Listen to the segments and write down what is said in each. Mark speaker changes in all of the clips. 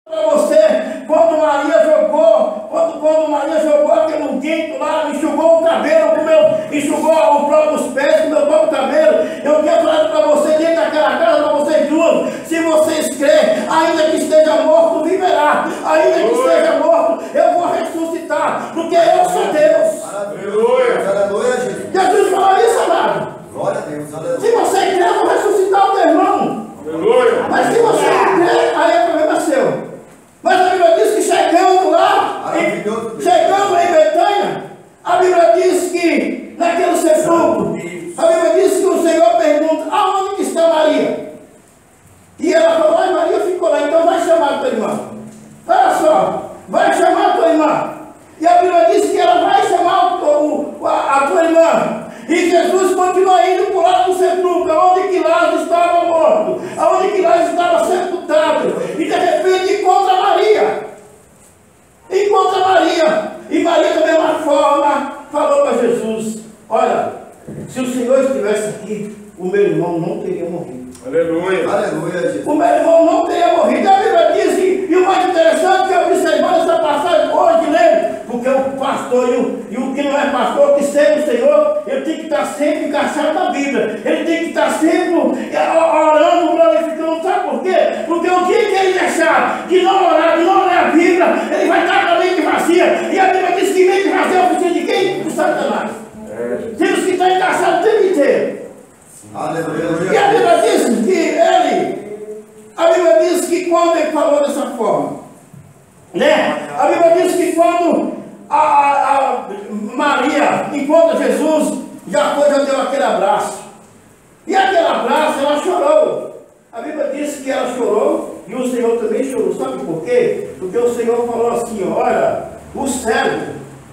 Speaker 1: Para você, quando Maria jogou aquele unguento lá, enxugou o cabelo, enxugou o próprio pés com o meu próprio cabelo, eu quero falar para você, dentro daquela casa, para vocês duas, se vocês crêem, ainda que esteja morto, viverá, ainda que esteja morto, eu vou ressuscitar, porque eu sou Deus.
Speaker 2: Aleluia, aleluia, Jesus.
Speaker 1: Jesus falou isso, amado.
Speaker 2: Glória a Deus, aleluia.
Speaker 1: Se você crê, eu vou ressuscitar o teu irmão.
Speaker 2: Aleluia.
Speaker 1: Mas se você não crê, aí é problema seu. Mas a Bíblia diz que chegando lá, chegando em Betânia, a Bíblia diz que naquele sepulcro, a Bíblia diz que o Senhor pergunta, aonde que está Maria? E ela falou, ai, Maria ficou lá, então vai chamar a tua irmã. Olha só, vai chamar a tua irmã. E a Bíblia diz que ela vai chamar a tua irmã. E Jesus continua indo por lá do sepulcro, aonde que Lázaro estava morto, aonde que Lázaro estava sepultado. E de repente encontra Maria. Encontra Maria. E Maria, da mesma forma, falou para Jesus, olha, se o Senhor estivesse aqui, o meu irmão não teria morrido.
Speaker 2: Aleluia. Aleluia, Jesus.
Speaker 1: O meu irmão não teria morrido. A Bíblia diz, e o mais interessante que eu observando essa passagem hoje, lembro, porque o pastor e o que não é pastor, que segue o Senhor, ele tem que estar sempre encaixado na Bíblia. Ele tem que estar sempre orando, glorificando. Sabe por quê? Porque o dia que ele deixar de não orar, de não ler a Bíblia, ele vai estar com a mente vazia. E a Bíblia diz que mente vazia é a oficina de quem? Do Satanás. Temos que estar encaixados o tempo inteiro.
Speaker 2: Aleluia.
Speaker 1: E a Bíblia diz que a Bíblia diz que quando ele falou dessa forma, né? A Bíblia diz que quando a Maria encontra Jesus, já deu aquele abraço. E aquele abraço, ela chorou. A Bíblia diz que ela chorou e o Senhor também chorou. Sabe por quê? Porque o Senhor falou assim, olha, o servo,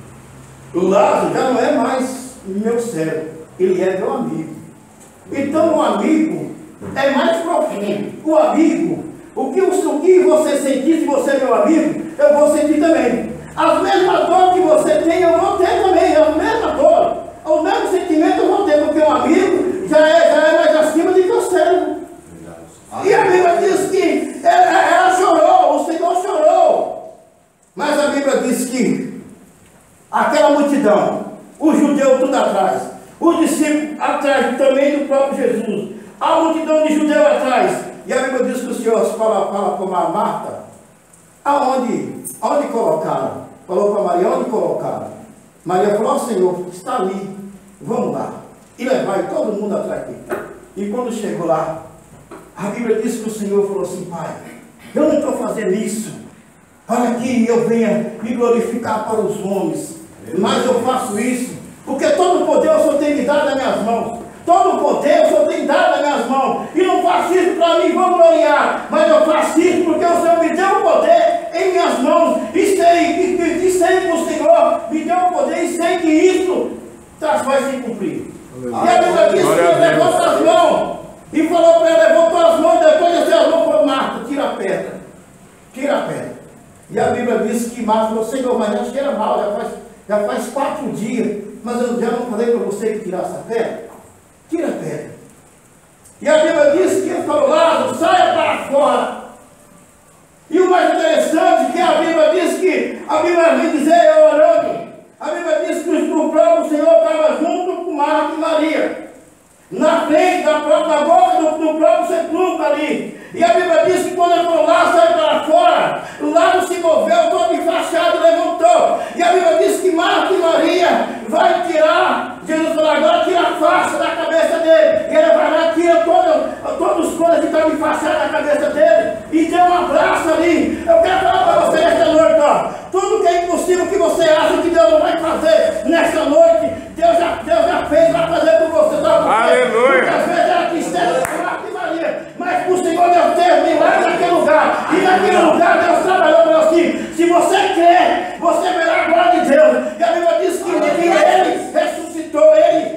Speaker 1: o Lázaro já não é mais meu servo, ele é meu amigo. Então o amigo é mais profundo. O amigo, o que você sentir, se você é meu amigo, eu vou sentir também. As mesmas dores que você tem, eu vou ter também. A mesma dor, o mesmo sentimento eu vou ter, porque o amigo já é mais acima do que o servo. E a Bíblia diz que ela chorou, o Senhor chorou. Mas a Bíblia diz que aquela multidão, os judeus tudo atrás, os discípulos atrás também do próprio Jesus, a multidão de judeus atrás. E a Bíblia diz que o Senhor fala com a Marta, aonde colocaram? Falou para Maria, onde colocaram? Maria falou, Senhor, está ali, vamos lá. E levar todo mundo atrás dele. E quando chegou lá, a Bíblia diz que o Senhor falou assim, Pai, eu não estou fazendo isso para que eu venha me glorificar para os homens, mas eu faço isso porque todo o poder o Senhor tem me dado nas minhas mãos. Todo o poder o Senhor tem dado nas minhas mãos. E não faço isso para mim vangloriar, mas eu faço isso porque o Senhor me deu o poder em minhas mãos. E sei que o Senhor me deu o poder e sei que isso vai se cumprir. E a Bíblia diz que ele levantou as mãos e falou para ela, levantou as mãos, depois desceu as mãos e falou, Marta, tira a pedra. Tira a pedra. E a Bíblia diz que Marta falou, Senhor, mas não cheira mal, já faz 4 dias, mas eu já não falei para você que tirasse a pedra? Tira a pedra. E a Bíblia diz que ele falou, Lázaro, saia para fora. E o mais interessante é que a Bíblia diz que, a Bíblia vai dizer, eu orando, a Bíblia diz que o próprio Senhor estava junto com Marta e Maria, na frente da boca do próprio sepulcro ali. E a Bíblia diz que quando ele falou, Lázaro, sai para fora, Lázaro se moveu, todo enfaixado, levantou. E a Bíblia diz que Marta e Maria vai tirar, Jesus falou, agora tira a faixa da cabeça dele. E ela vai lá e tira todos os coisas que estavam enfaixados na cabeça dele. E deu um abraço ali. Eu quero falar para você nesta noite, ó. Tudo que é impossível que você acha que Deus não vai fazer nesta noite, Deus já fez, vai fazer por você. Sabe?
Speaker 2: Aleluia.
Speaker 1: Porque às vezes ela quis ter Marta e Maria, mas o Senhor Deus teve milagre naquele lugar. E naquele lugar Deus trabalhou para assim. Se você crê, você verá a glória de Deus. E a Bíblia diz que ele ressuscitou,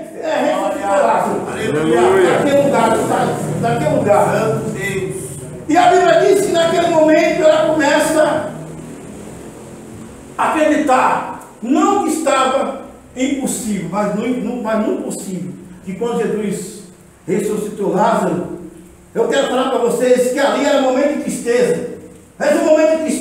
Speaker 1: Lázaro. Naquele lugar. E a Bíblia diz que naquele momento ela começa a acreditar. Não que estava impossível, mas não possível. Que quando Jesus ressuscitou Lázaro, eu quero falar para vocês que ali era um momento de tristeza. Mas um momento de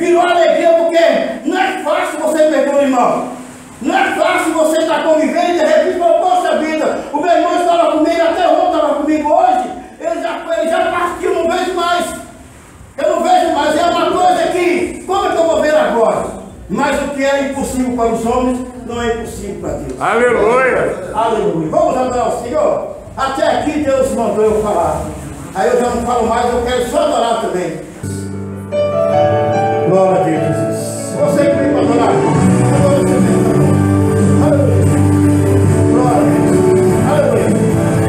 Speaker 1: virou alegria, porque não é fácil você perder o irmão. Não é fácil você estar convivendo e de repente falar, poxa vida, o meu irmão estava comigo, até o outro estava comigo hoje, ele já partiu, não vejo mais. Eu não vejo mais, é uma coisa que, como é que eu vou ver agora? Mas o que é impossível para os homens, não é impossível para Deus.
Speaker 3: Aleluia!
Speaker 1: Aleluia. Vamos adorar o Senhor? Até aqui Deus mandou eu falar. Aí eu já não falo mais, eu quero só adorar também. Glória a Deus, Jesus. Você que vem para adorar, agora você vem para adorar. Aleluia. Glória a Deus. Aleluia.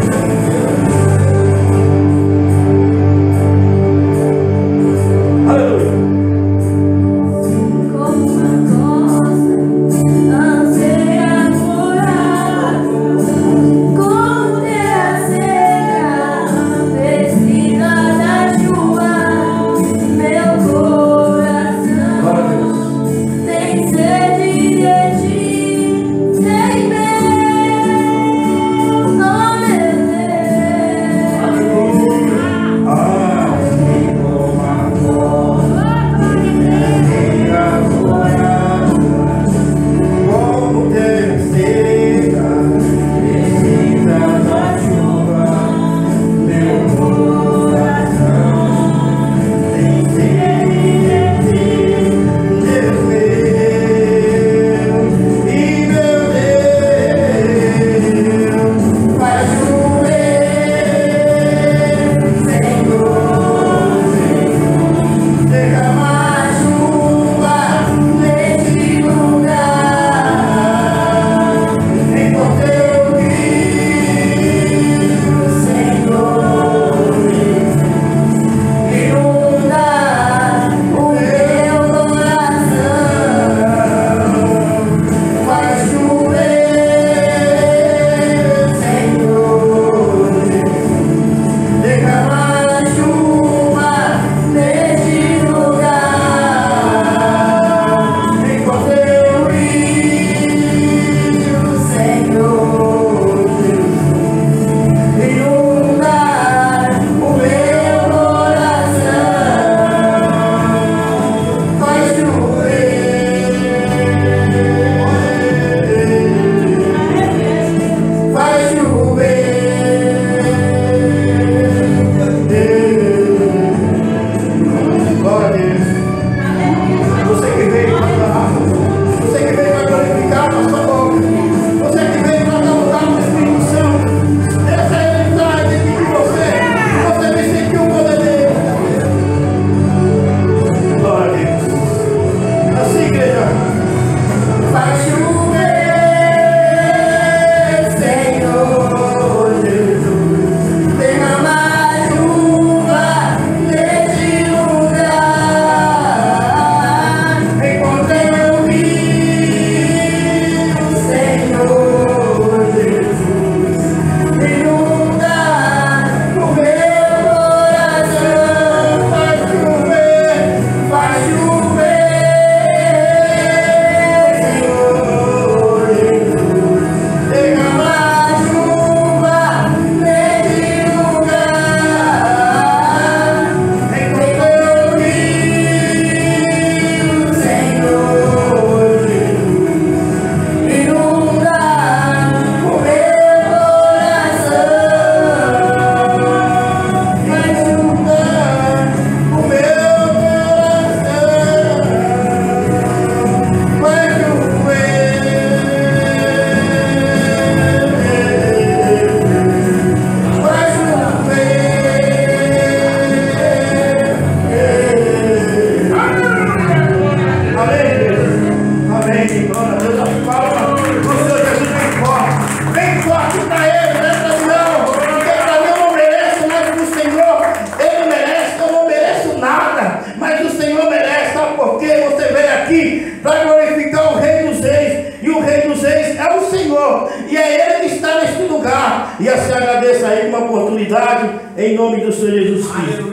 Speaker 1: E assim agradeço a Ele uma oportunidade em nome do Senhor Jesus Cristo.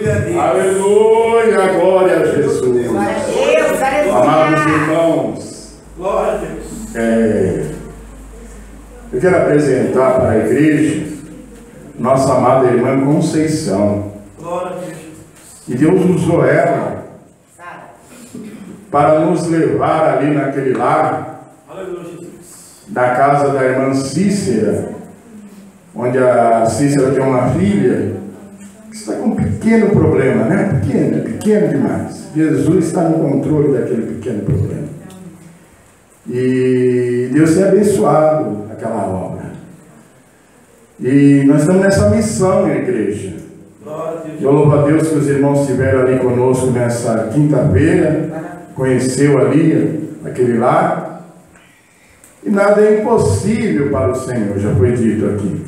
Speaker 3: Aleluia, glória a Jesus.
Speaker 4: Glória a Deus, aleluia.
Speaker 3: Amados irmãos,
Speaker 1: Glória a Deus.
Speaker 3: Eu quero apresentar para a igreja nossa amada irmã Conceição.
Speaker 1: Glória a Deus.
Speaker 3: E Deus usou ela para nos levar ali naquele lar, da casa da irmã Cícera, onde a Cícera tem uma filha que está com um pequeno problema, né? Pequeno demais. Jesus está no controle daquele pequeno problema. E Deus tem abençoado aquela obra. E nós estamos nessa missão, igreja. Eu louvo a Deus que os irmãos estiveram ali conosco nessa quinta-feira, conheceu ali aquele lar. E nada é impossível para o Senhor, já foi dito aqui.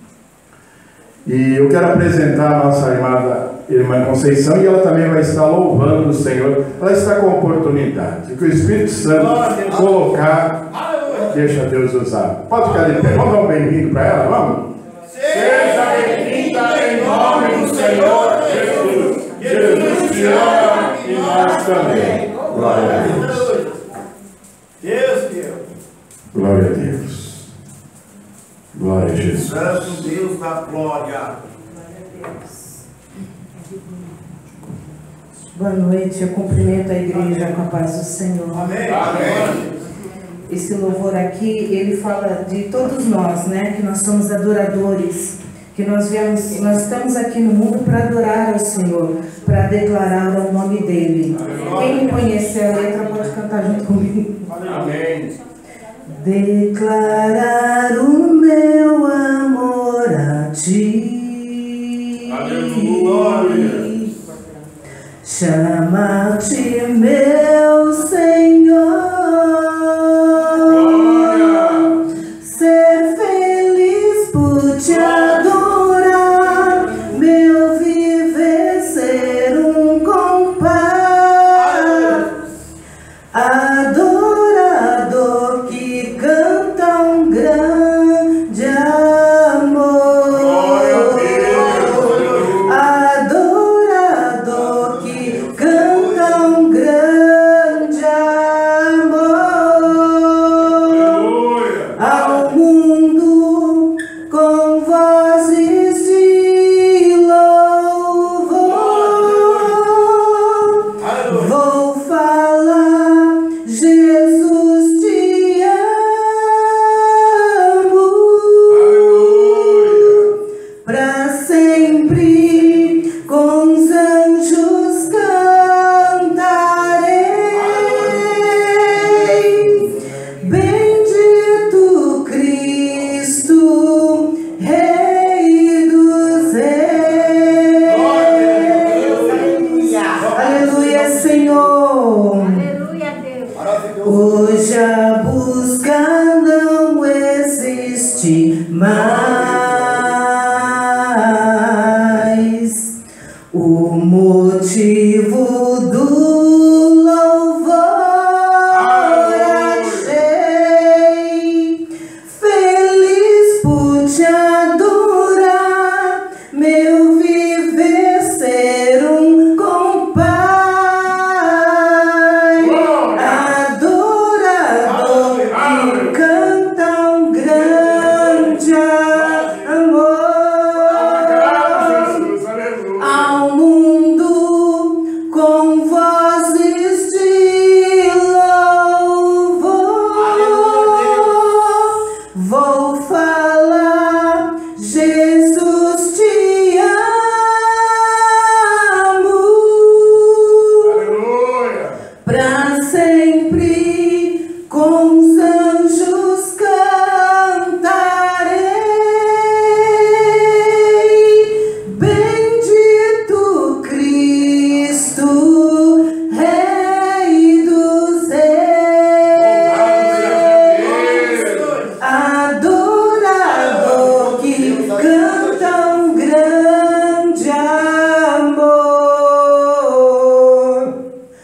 Speaker 3: E eu quero apresentar a nossa irmã Conceição, e ela também vai estar louvando o Senhor. Ela está com oportunidade. Que o Espírito Santo colocar, deixa Deus usar. Pode ficar de pé. Vamos dar um bem-vindo para ela, vamos? Seja bem-vinda em nome do Senhor Jesus. Jesus te ama e nós também. Glória a Deus.
Speaker 1: Deus.
Speaker 3: Glória a Deus. Glória a Jesus.
Speaker 2: Santo Deus da glória.
Speaker 5: Boa noite, eu cumprimento a igreja com a paz do Senhor.
Speaker 1: Amém.
Speaker 2: Amém.
Speaker 5: Esse louvor aqui, ele fala de todos nós, né? Que nós somos adoradores, que nós estamos aqui no mundo para adorar ao Senhor, para declarar o nome dEle. Quem conhecer a letra pode cantar junto comigo.
Speaker 3: Amém.
Speaker 5: Declarar o meu amor a Ti.
Speaker 3: Aleluia.
Speaker 5: Chamar-te meu Senhor.
Speaker 3: Glória.
Speaker 5: Ser feliz por te adorar. Meu viver ser um compás. Adorador que canta um grande amor.
Speaker 3: Glória a Deus.
Speaker 5: Adorador que canta um grande amor.
Speaker 3: Aleluia.
Speaker 5: Ao mundo com vozes de louvor. Vou falar, Jesus te amo.
Speaker 3: Aleluia.
Speaker 5: Pra sempre com os anjos cantarei. Bendito Cristo, Rei dos Reis. Aleluia, Senhor.
Speaker 4: Aleluia, Deus.
Speaker 2: Maravilhoso.
Speaker 5: Hoje a busca não existe mais. O motivo do louvor achei. Feliz por te adorar, meu viver ser um compás. Adorador que canta um grande amor.
Speaker 3: Jesus, aleluia.
Speaker 5: Ao mundo com vozes de louvor. Vou falar, Jesus te amo.
Speaker 3: Aleluia.
Speaker 5: Pra sempre com os anjos cantarei. Bendito Cristo, Rei dos Reis. Adorador que canta um grande amor.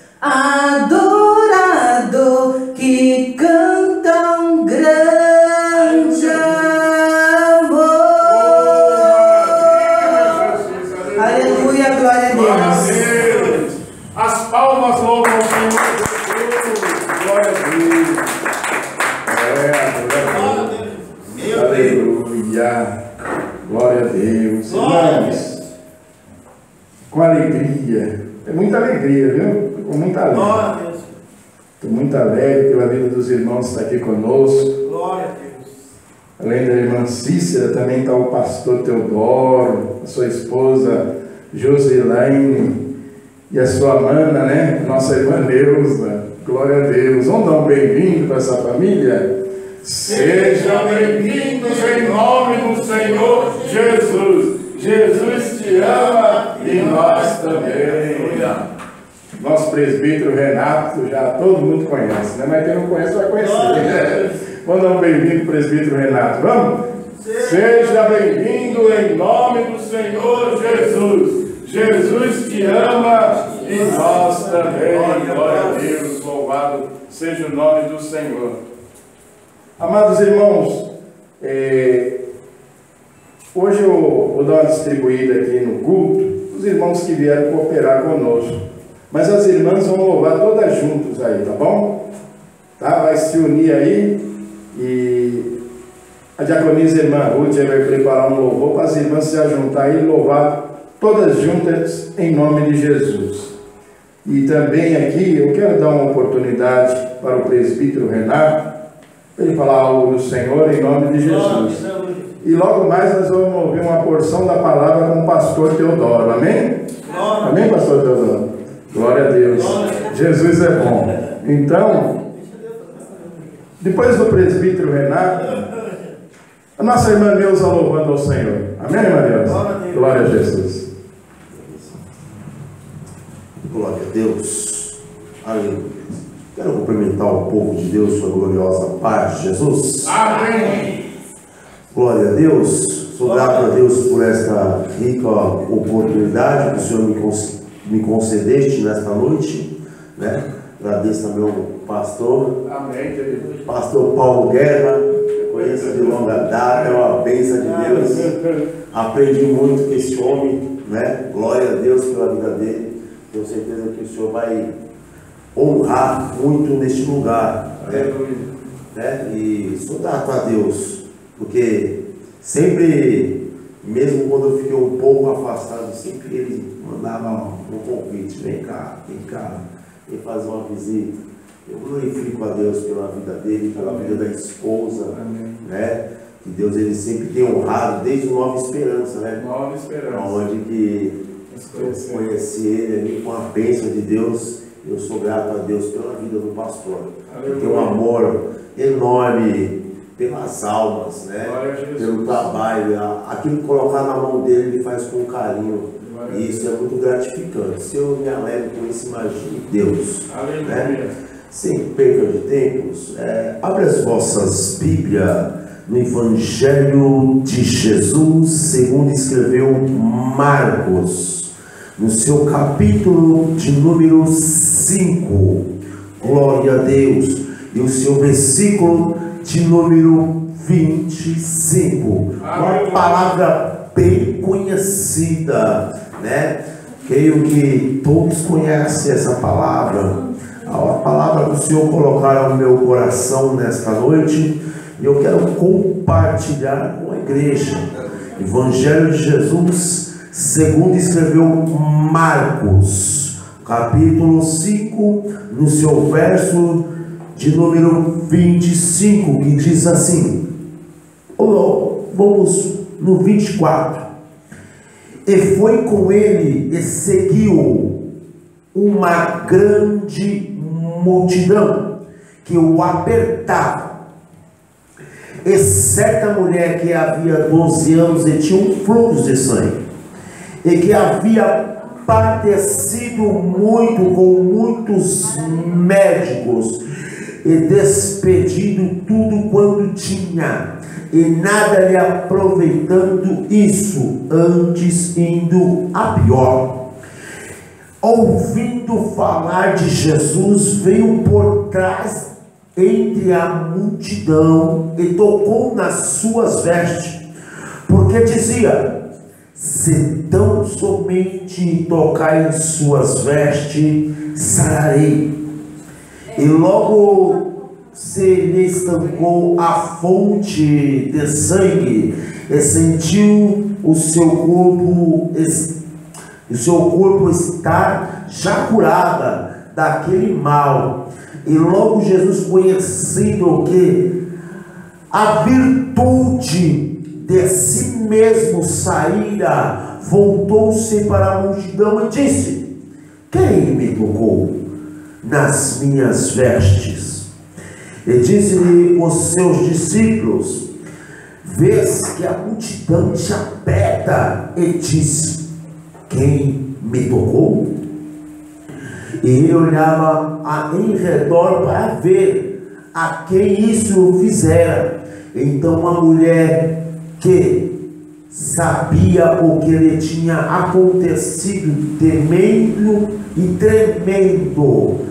Speaker 5: Adorador que canta um grande amor. Aleluia, glória a Deus.
Speaker 3: Deus. As palmas louvam o Senhor Jesus. Glória a Deus. Glória a Deus.
Speaker 2: Meu Deus.
Speaker 3: Aleluia. Glória a Deus. Irmãos, com alegria. É muita alegria, viu? Com muita alegria. Estou muito alegre pela vida dos irmãos que estão aqui conosco.
Speaker 2: Glória a Deus.
Speaker 3: Além da irmã Cícera, também está o pastor Teodoro, a sua esposa Josilaine e a sua mana, né? Nossa irmã Neuza. Glória a Deus. Vamos dar um bem-vindo para essa família? Sejam bem-vindos em nome do Senhor Jesus. Jesus te ama e nós também. Nosso presbítero Renato, já todo mundo conhece, né? Mas quem não conhece vai conhecer. Né? Vamos dar um bem-vindo para o presbítero Renato. Vamos? Seja bem-vindo em nome do Senhor Jesus. Jesus te ama e nós também. Glória a Deus, louvado seja o nome do Senhor. Amados irmãos, hoje eu vou dar uma distribuída aqui no culto, os irmãos que vieram cooperar conosco. Mas as irmãs vão louvar todas juntas aí, tá bom? Tá? Vai se unir aí e a diaconisa irmã Ruth vai preparar um louvor para as irmãs se ajuntar aí e louvar todas juntas em nome de Jesus. E também aqui eu quero dar uma oportunidade para o presbítero Renato, para ele falar algo do Senhor em nome de Jesus. E logo mais nós vamos ouvir uma porção da palavra com o pastor Teodoro, amém? Amém, pastor Teodoro? Glória a Deus. Jesus é bom. Então, depois do presbítero Renato, a nossa irmã Neuza louvando ao Senhor. Amém, irmã Neuza? Glória a Jesus.
Speaker 6: Glória a Deus. Aleluia. Quero cumprimentar o povo de Deus, sua gloriosa paz de Jesus.
Speaker 3: Amém.
Speaker 6: Glória a Deus. Sou grato a Deus por esta rica oportunidade que o Senhor me concedeste nesta noite, né? Agradeço também ao pastor,
Speaker 3: Amém, querido.
Speaker 6: pastor Paulo Guerra, conheço de longa data, é uma bênção de Deus. Aprendi muito com esse homem, né? Glória a Deus pela vida dele. Tenho certeza que o Senhor vai honrar muito neste lugar, né? E sou grato a Deus, porque sempre, mesmo quando eu fiquei um pouco afastado, sempre ele mandava um convite: vem cá, vem fazer uma visita. Eu glorifico a Deus pela vida dele, pela vida da esposa, né? Que Deus ele sempre tem honrado desde o Nova Esperança, né?
Speaker 3: Nova Esperança.
Speaker 6: Onde que eu conheci ele ali com a bênção de Deus. Eu sou grato a Deus pela vida do pastor. Ele tem um amor enorme pelas almas, né? Pelo trabalho. Aquilo que colocar na mão dele, ele faz com carinho. E isso é muito gratificante. Se eu me alegro com isso, imagine Deus. Né? Sem perda de tempos, abre as vossas Bíblias no Evangelho de Jesus, segundo escreveu Marcos, no seu capítulo de número 5. Glória a Deus. E o seu versículo de número 25. Uma palavra bem conhecida, né? Creio que todos conhecem essa palavra. A palavra que o Senhor colocar no meu coração nesta noite, e eu quero compartilhar com a igreja. Evangelho de Jesus, segundo escreveu Marcos, capítulo 5, no seu verso de número 25, que diz assim, vamos no 24. E foi com ele e seguiu uma grande multidão que o apertava. E certa mulher que havia 12 anos e tinha um fluxo de sangue, e que havia padecido muito com muitos médicos, e despedido tudo quanto tinha, e nada lhe aproveitando isso, antes indo a pior. Ouvindo falar de Jesus, veio por trás entre a multidão e tocou nas suas vestes, porque dizia: se tão somente tocar em suas vestes, sararei. E logo se lhe estancou a fonte de sangue, e sentiu o seu corpo estar já curada daquele mal. E logo Jesus, conhecendo que a virtude de si mesmo saíra, voltou-se para a multidão e disse: quem me tocou nas minhas vestes? E disse-lhe os seus discípulos: vês que a multidão te aperta, e diz: quem me tocou? E ele olhava em redor para ver a quem isso fizera. Então a mulher, que sabia o que lhe tinha acontecido, temendo e tremendo,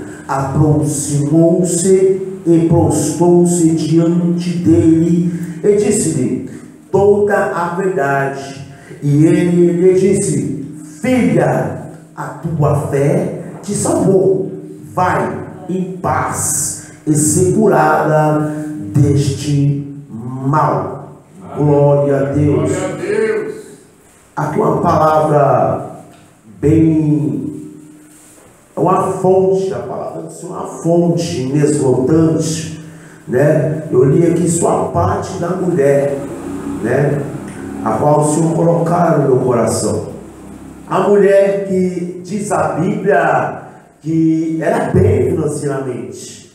Speaker 6: aproximou-se e prostrou-se diante dele e disse-lhe toda a verdade. E ele lhe disse: filha, a tua fé te salvou, vai em paz e ser curada deste mal. Glória a Deus.
Speaker 3: Glória a Deus.
Speaker 6: Aqui uma palavra bem, uma fonte, a palavra é uma fonte inesgotante, né? Eu li aqui só a parte da mulher, né? A qual o Senhor colocaram no meu coração. A mulher que diz a Bíblia que era bem financeiramente,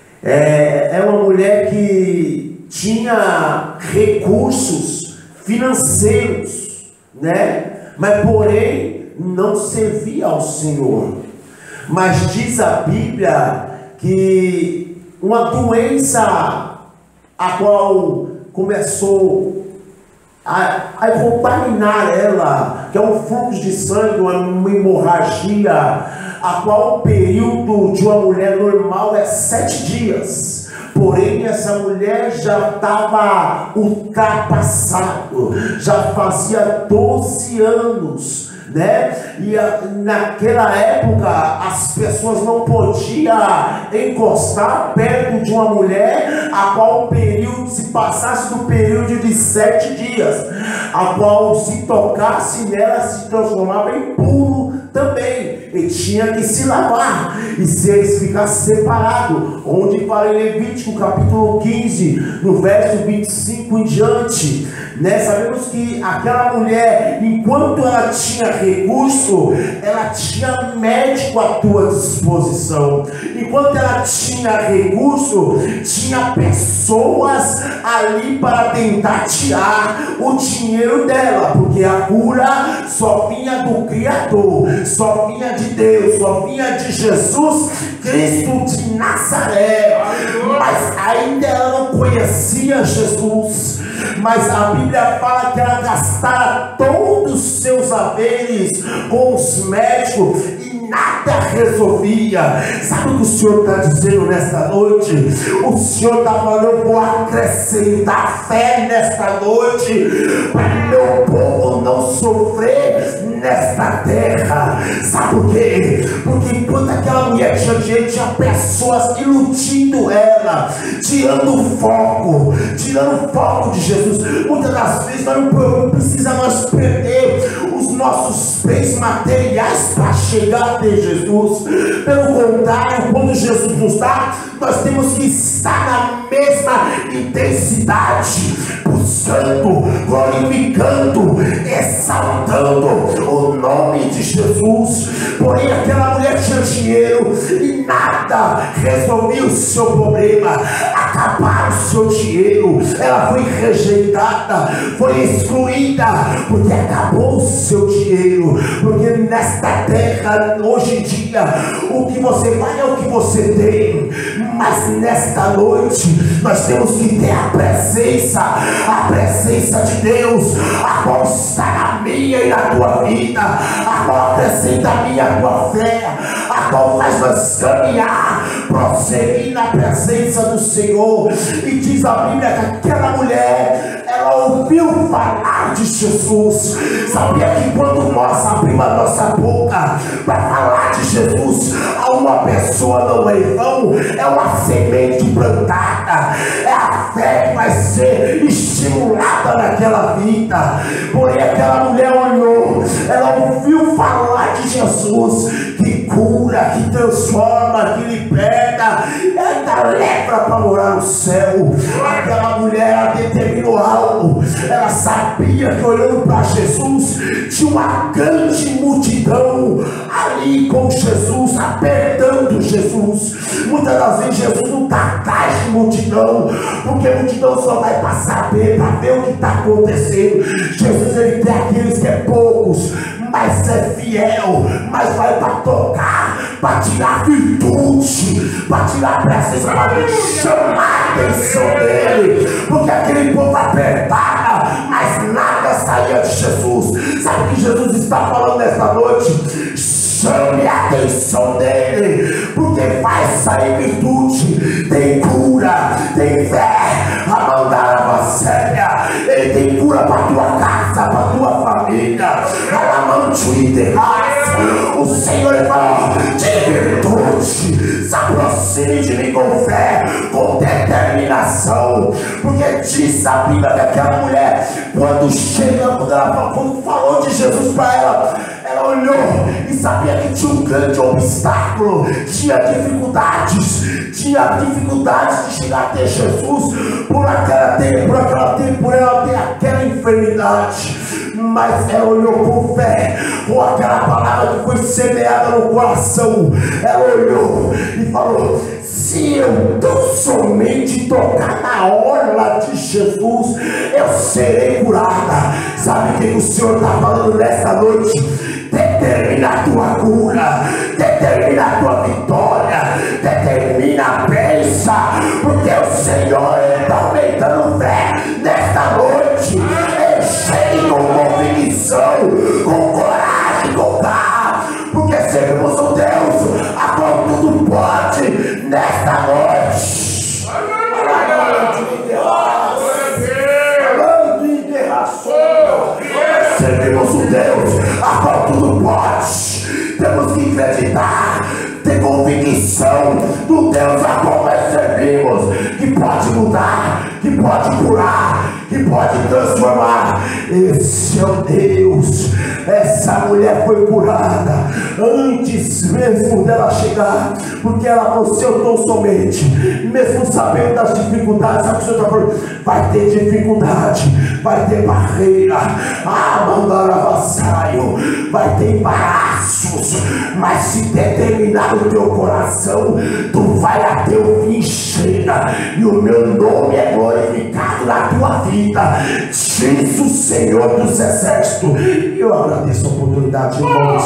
Speaker 6: é uma mulher que tinha recursos financeiros, né? Mas porém não servia ao Senhor. Mas diz a Bíblia que uma doença a qual começou a contaminar ela, que é um fluxo de sangue, uma hemorragia, a qual o período de uma mulher normal é 7 dias. Porém, essa mulher já estava ultrapassado, já fazia 12 anos, né? E naquela época as pessoas não podiam encostar perto de uma mulher a qual o período, se passasse do período de 7 dias, a qual se tocasse nela se transformava em puro também, e tinha que se lavar e se ficar separado, onde para Levítico capítulo 15 no verso 25 em diante, né? Sabemos que aquela mulher, enquanto ela tinha recurso, ela tinha médico à tua disposição. Enquanto ela tinha recurso, tinha pessoas ali para tentar tirar o dinheiro dela, porque a cura só vinha do Criador, só vinha de Deus, só vinha de Jesus Cristo de Nazaré. Mas ainda ela não conhecia Jesus. Mas a Bíblia fala que ela gastara todos os seus haveres com os médicos e nada resolvia. Sabe o que o Senhor está dizendo nesta noite? O Senhor está falando: eu vou acrescentar fé nesta noite para meu povo não sofrer nesta terra. Sabe por quê? Porque enquanto aquela mulher tinha dinheiro, tinha pessoas iludindo ela, tirando o foco de Jesus. Muitas das vezes nós não precisamos perder os nossos bens materiais para chegar até Jesus. Pelo contrário, quando Jesus nos dá, nós temos que estar na mesma intensidade, buscando, glorificando, exaltando o nome de Jesus. Porém, aquela mulher tinha dinheiro e nada resolvia o seu problema. Acabaram o seu dinheiro, ela foi rejeitada, foi excluída, porque acabou o seu dinheiro. Porque nesta terra, hoje em dia, o que você vai é o que você tem. Mas nesta noite, nós temos que ter a presença de Deus, a qual está na minha e na tua vida, a qual acrescenta a minha e a tua fé, a qual faz nós caminhar, prosseguir na presença do Senhor. E diz a Bíblia que aquela mulher, ela ouviu falar de Jesus. Sabia que quando nós abrimos a nossa boca para falar de Jesus a uma pessoa, não é vão, é uma semente plantada, é a fé que vai ser estimulada naquela vida. Porém, aquela mulher olhou, ela ouviu falar de Jesus que cura, mulher que transforma, que liberta, ainda leva para morar no céu. Aquela mulher, ela determinou algo. Ela sabia que olhando para Jesus tinha uma grande multidão ali com Jesus, apertando Jesus. Muitas das vezes Jesus não está atrás de multidão, porque a multidão só vai para saber, para ver o que está acontecendo. Jesus, ele tem aqueles que é poucos, mas é fiel, mas vai para tocar, para tirar virtude, para tirar a presença, para chamar a atenção dele, porque aquele povo apertava, mas nada saía de Jesus. Sabe o que Jesus está falando nesta noite? Chame a atenção dele, porque vai sair virtude, tem cura, tem fé, a mandar a séria, ele tem cura para tua casa, para tua família, o Senhor fala de virtude, se aproxime de mim com fé, com determinação, porque diz a Bíblia que aquela mulher, quando falou de Jesus para ela, ela olhou e sabia que tinha um grande obstáculo, tinha dificuldades de chegar até Jesus, por ela ter aquela enfermidade, mas ela olhou com fé, com aquela palavra que foi semeada no coração. Ela olhou e falou: se eu tão somente tocar na orla de Jesus, eu serei curada. Sabe o que o Senhor está falando nessa noite? Determina a tua cura, determina a tua vitória, determina a bênção, porque o Senhor está aumentando fé nesta noite. Enche com convicção, com coragem, com garra, porque servimos um Deus a qual tudo pode nesta noite. Servimos um Deus a qual tudo pode. Temos que acreditar, ter convicção do Deus a qual nós servimos, que pode mudar, que pode curar, que pode transformar. Esse é o Deus. Essa mulher foi curada antes mesmo dela chegar, porque ela falou: se eu tão somente, mesmo sabendo das dificuldades, sabe o que o Senhor está falando? Vai ter dificuldade, vai ter barreira, vai ter embaraços, mas se determinar o teu coração, tu vai até o fim cheira, e o meu nome é glorificado na tua vida, diz o Senhor dos Exércitos. E eu agradeço a oportunidade, irmãos.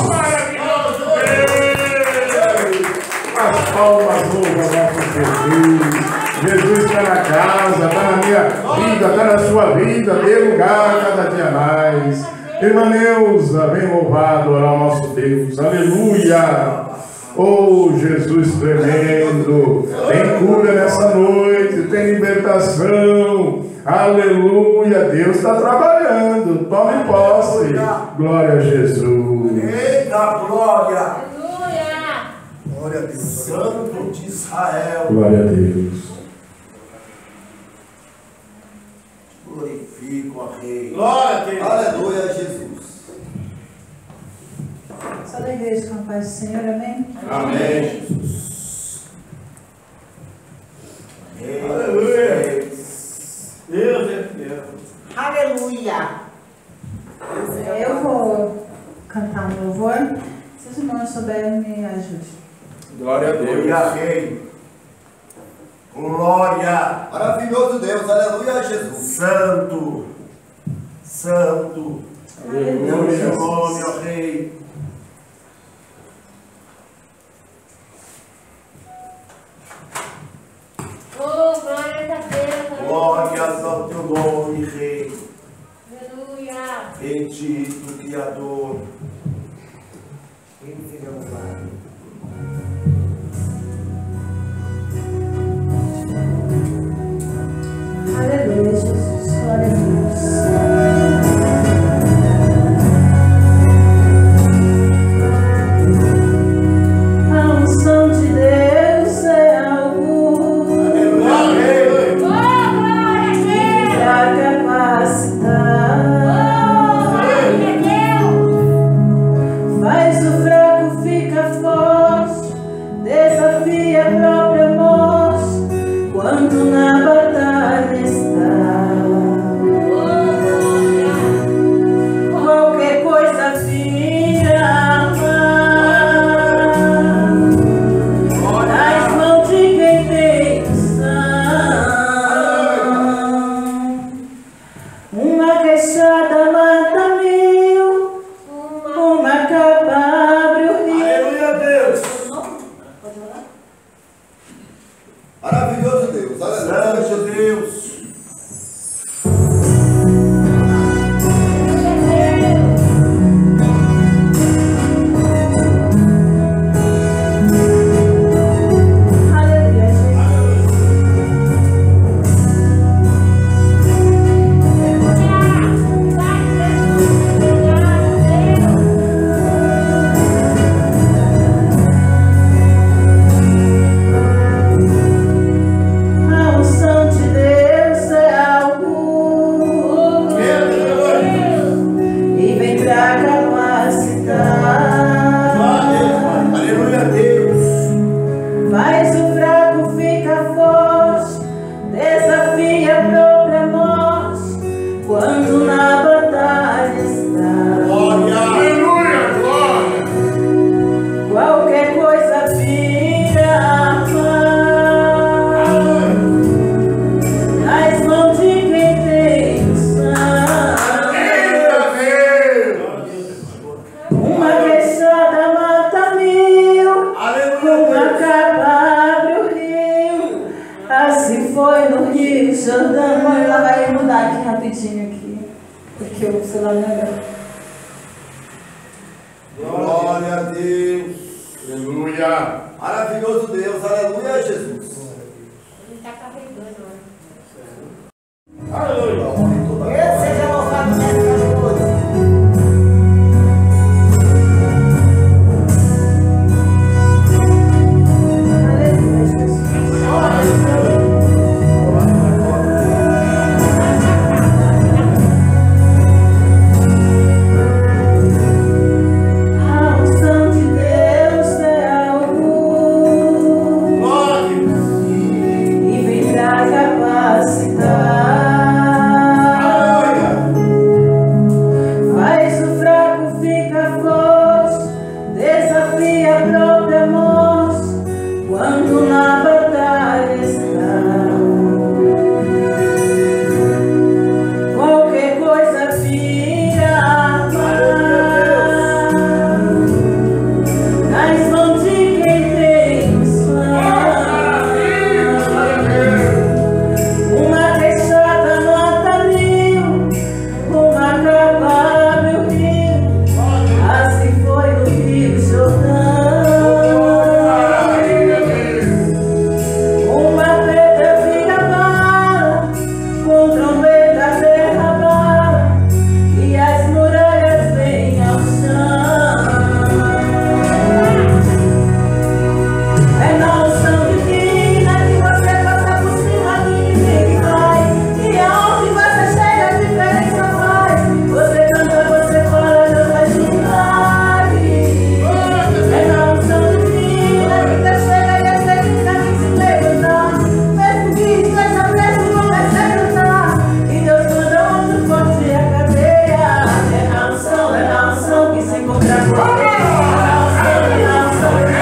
Speaker 3: As palmas louvam nosso Jesus. Jesus está na casa, está na minha vida, está na sua vida, dê lugar cada dia mais. Irmã Neuza, vem louvar, adorar o nosso Deus. Aleluia! Oh, Jesus tremendo, tem cura nessa noite, tem libertação. Aleluia, Deus está trabalhando. Tome posse. Glória a Jesus.
Speaker 2: Eita, glória!
Speaker 4: Aleluia!
Speaker 2: Glória a Deus. Santo de Israel.
Speaker 3: Glória a Deus.
Speaker 2: Glorifico a Rei.
Speaker 1: Glória a Deus.
Speaker 2: Aleluia a Jesus.
Speaker 5: Só da igreja com a paz do Senhor, amém?
Speaker 1: Amém.
Speaker 2: Jesus.
Speaker 1: Aleluia. Deus é fiel.
Speaker 4: Aleluia!
Speaker 5: Eu vou cantar um louvor. Se os irmãos souberem, me ajudem.
Speaker 3: Glória a Deus.
Speaker 2: Glória a Rei. Glória.
Speaker 7: Maravilhoso Deus, aleluia a Jesus.
Speaker 2: Santo. Santo. Deus seu nome, ó Rei.
Speaker 4: Oh, glória a Deus!
Speaker 2: Glórias ao teu nome, Rei.
Speaker 4: Aleluia!
Speaker 2: Bendito Criador.
Speaker 5: Aleluia, Jesus. Glória a Deus. A unção de Deus é algo para capacitar. Faz o fraco ficar
Speaker 2: Aleluia a Deus.
Speaker 5: Faz o fraco ficar forte, desafia a própria morte, quando na batalha está.
Speaker 2: Glória.
Speaker 3: Aleluia, glória.
Speaker 5: Qualquer coisa vira arma nas mãos de quem tem unção. Uma queixada mata mil, uma capa abre o rio. Assim foi no Rio Jordão. Ela vai mudar aqui rapidinho aqui, porque o celular não é.
Speaker 2: Glória a Deus.
Speaker 3: Aleluia.
Speaker 7: Maravilhoso Deus, aleluia, Jesus.
Speaker 4: Ele está carregando, ó.
Speaker 1: Aleluia.
Speaker 7: Deus seja louvado nessa coisa.
Speaker 5: A unção de Deus é algo e vem pra capacitar. Faz o fraco ficar forte, desafia a própria morte, quando na batalha está. Qualquer coisa vira arma nas mãos de quem tem unção. Uma queixada mata mil, uma capa abre o rio. Assim foi no Rio Jordão. Uma pedra vira bala, com trombeta derramada, e as muralhas vêm ao chão. É na unção divina que você passa por cima do inimigo e vai. E aonde você chega, a diferença faz. Você canta, você fala, Deus vai te milagre. É na unção divina que Deus chega e acredita que se levantar. Mesmo que esteja preso, comece a cantar. E Deus manda outro forte a cadeia. É na unção que se encontra com Deus. É na unção que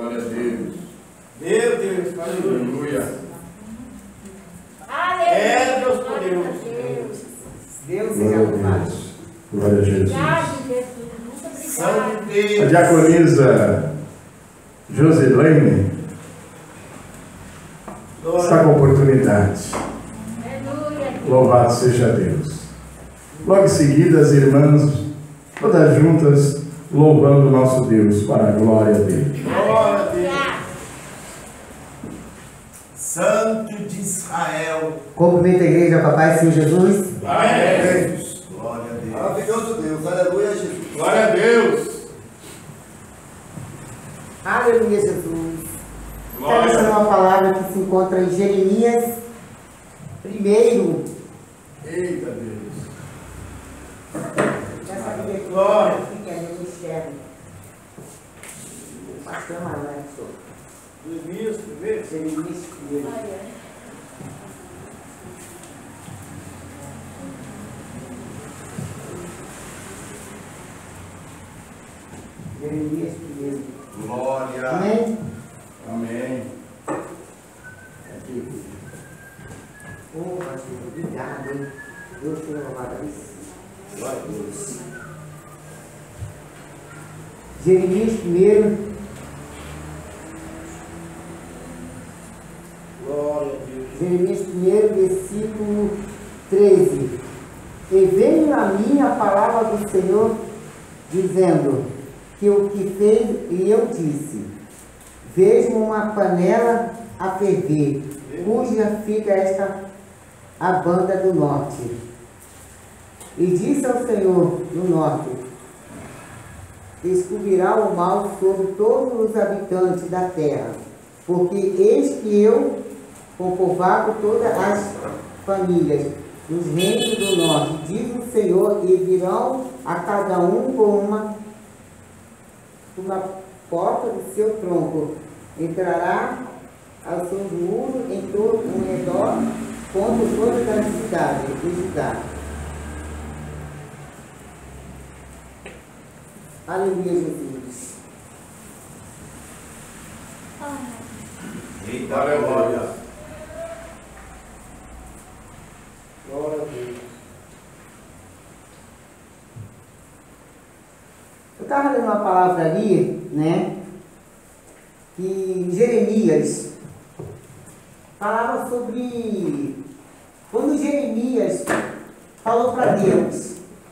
Speaker 3: Glória a Deus.
Speaker 1: Meu Deus, aleluia.
Speaker 4: Aleluia.
Speaker 1: É, Deus por
Speaker 4: Glória
Speaker 1: Deus.
Speaker 4: a Deus.
Speaker 7: Deus
Speaker 3: Glória
Speaker 7: seja
Speaker 3: a
Speaker 7: louvado.
Speaker 3: Deus. Glória a Jesus.
Speaker 4: Obrigado, Jesus. Muito
Speaker 1: Santo
Speaker 4: obrigado.
Speaker 1: Deus.
Speaker 3: A diaconisa Josilene está com oportunidade.
Speaker 4: Aleluia.
Speaker 3: Louvado seja Deus. Logo em seguida, as irmãs, todas juntas, louvando o nosso Deus para a glória dele.
Speaker 1: Glória a Deus.
Speaker 4: Aleluia.
Speaker 2: Santo de Israel.
Speaker 7: Cumprimenta a igreja, papai, Senhor Jesus.
Speaker 1: Amém.
Speaker 2: Glória a Deus.
Speaker 7: Maravilhoso Deus, aleluia, Jesus.
Speaker 1: Glória a Deus.
Speaker 7: Aleluia, Jesus. Quero
Speaker 1: Glória.
Speaker 7: ensinar uma palavra que se encontra em Jeremias 1.
Speaker 3: Eita Deus.
Speaker 7: Essa Bíblia aqui,
Speaker 1: Glória.
Speaker 7: fica no mistério. Pastor Malandro.
Speaker 1: Jeremias primeiro.
Speaker 7: Jeremias 1. Jeremias 1.
Speaker 2: Glória.
Speaker 7: Amém?
Speaker 3: Amém.
Speaker 7: Oh, pastor, obrigado, hein? Deus te louvado a isso.
Speaker 2: Glória a Deus.
Speaker 7: Jeremias 1.
Speaker 1: Glória a Deus.
Speaker 7: Jeremias 1, versículo 13. E veio a mim a palavra do Senhor, dizendo que o que fez, e eu disse, vejo uma panela a ferver, cuja fica a banda do norte. E disse ao Senhor do norte, descobrirá o mal sobre todos os habitantes da terra, porque eis que eu vou povoar todas as famílias dos reinos do norte, diz o Senhor, e virão a cada um com uma porta do seu tronco, entrará aos seus muros em todo o redor, contra todas as cidades de Judá. Aleluia, Jesus.
Speaker 2: Eita,
Speaker 3: Glória a
Speaker 2: glória.
Speaker 1: Glória a Deus.
Speaker 7: Eu estava lendo uma palavra ali, né? Que Jeremias falava sobre quando Jeremias falou para Deus: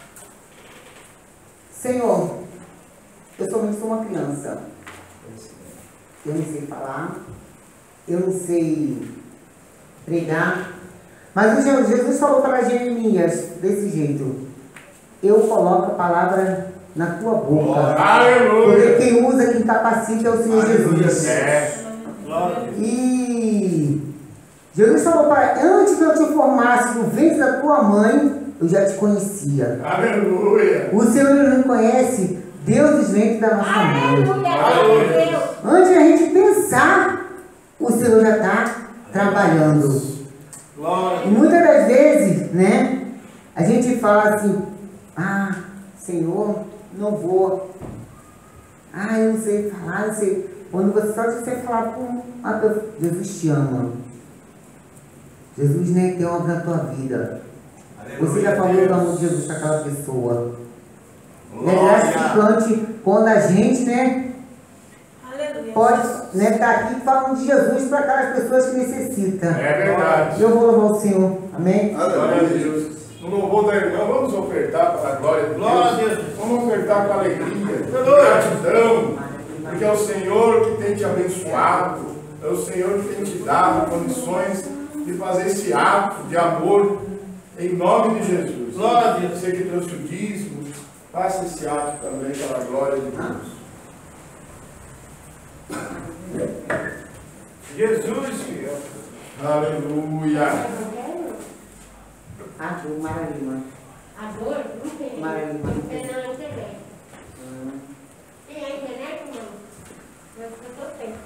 Speaker 7: Senhor, eu somente sou uma criança. Eu não sei falar, eu não sei pregar. Mas Jesus falou para Jeremias desse jeito: eu coloco a palavra na tua boca.
Speaker 3: Aleluia.
Speaker 7: Porque quem usa, quem capacita é o Senhor Jesus.
Speaker 1: Glória a Deus.
Speaker 7: E Jesus falou para antes que eu te formasse no ventre da tua mãe, eu já te conhecia.
Speaker 3: Aleluia.
Speaker 7: O Senhor não conhece Deus dos ventres da nossa mãe.
Speaker 4: Aleluia. Glória a Deus.
Speaker 7: Antes de a gente pensar, o Senhor já está trabalhando.
Speaker 1: Glória.
Speaker 7: E muitas das vezes, né, a gente fala assim: ah, Senhor, não vou. Ah, eu não sei falar, não sei. Quando você só de você falar com uma pessoa, Jesus te ama. Jesus, né, tem obra na tua vida. Você já falou do amor de Jesus para aquela pessoa. É gratificante quando a gente, né,
Speaker 4: Aleluia.
Speaker 7: pode, né, estar aqui falando de Jesus para aquelas pessoas que necessitam.
Speaker 3: É verdade.
Speaker 7: Eu vou louvar o Senhor. Amém?
Speaker 3: Glória a Deus. No louvor da irmã, vamos ofertar para a glória de Deus.
Speaker 1: Glória a Deus.
Speaker 3: Vamos ofertar com alegria, gratidão, porque é o Senhor que tem te abençoado, é o Senhor que tem te dado condições de fazer esse ato de amor em nome de Jesus.
Speaker 1: Glória a Deus.
Speaker 3: Você que trouxe o dízimo, faça esse ato também para a glória de Deus.
Speaker 1: Jesus, fiel.
Speaker 3: Aleluia.
Speaker 7: Ah, o Maralima.
Speaker 4: A dor não tem.
Speaker 7: Maravilha.
Speaker 4: Não tem na internet. Tem a internet, não? Eu tô tendo.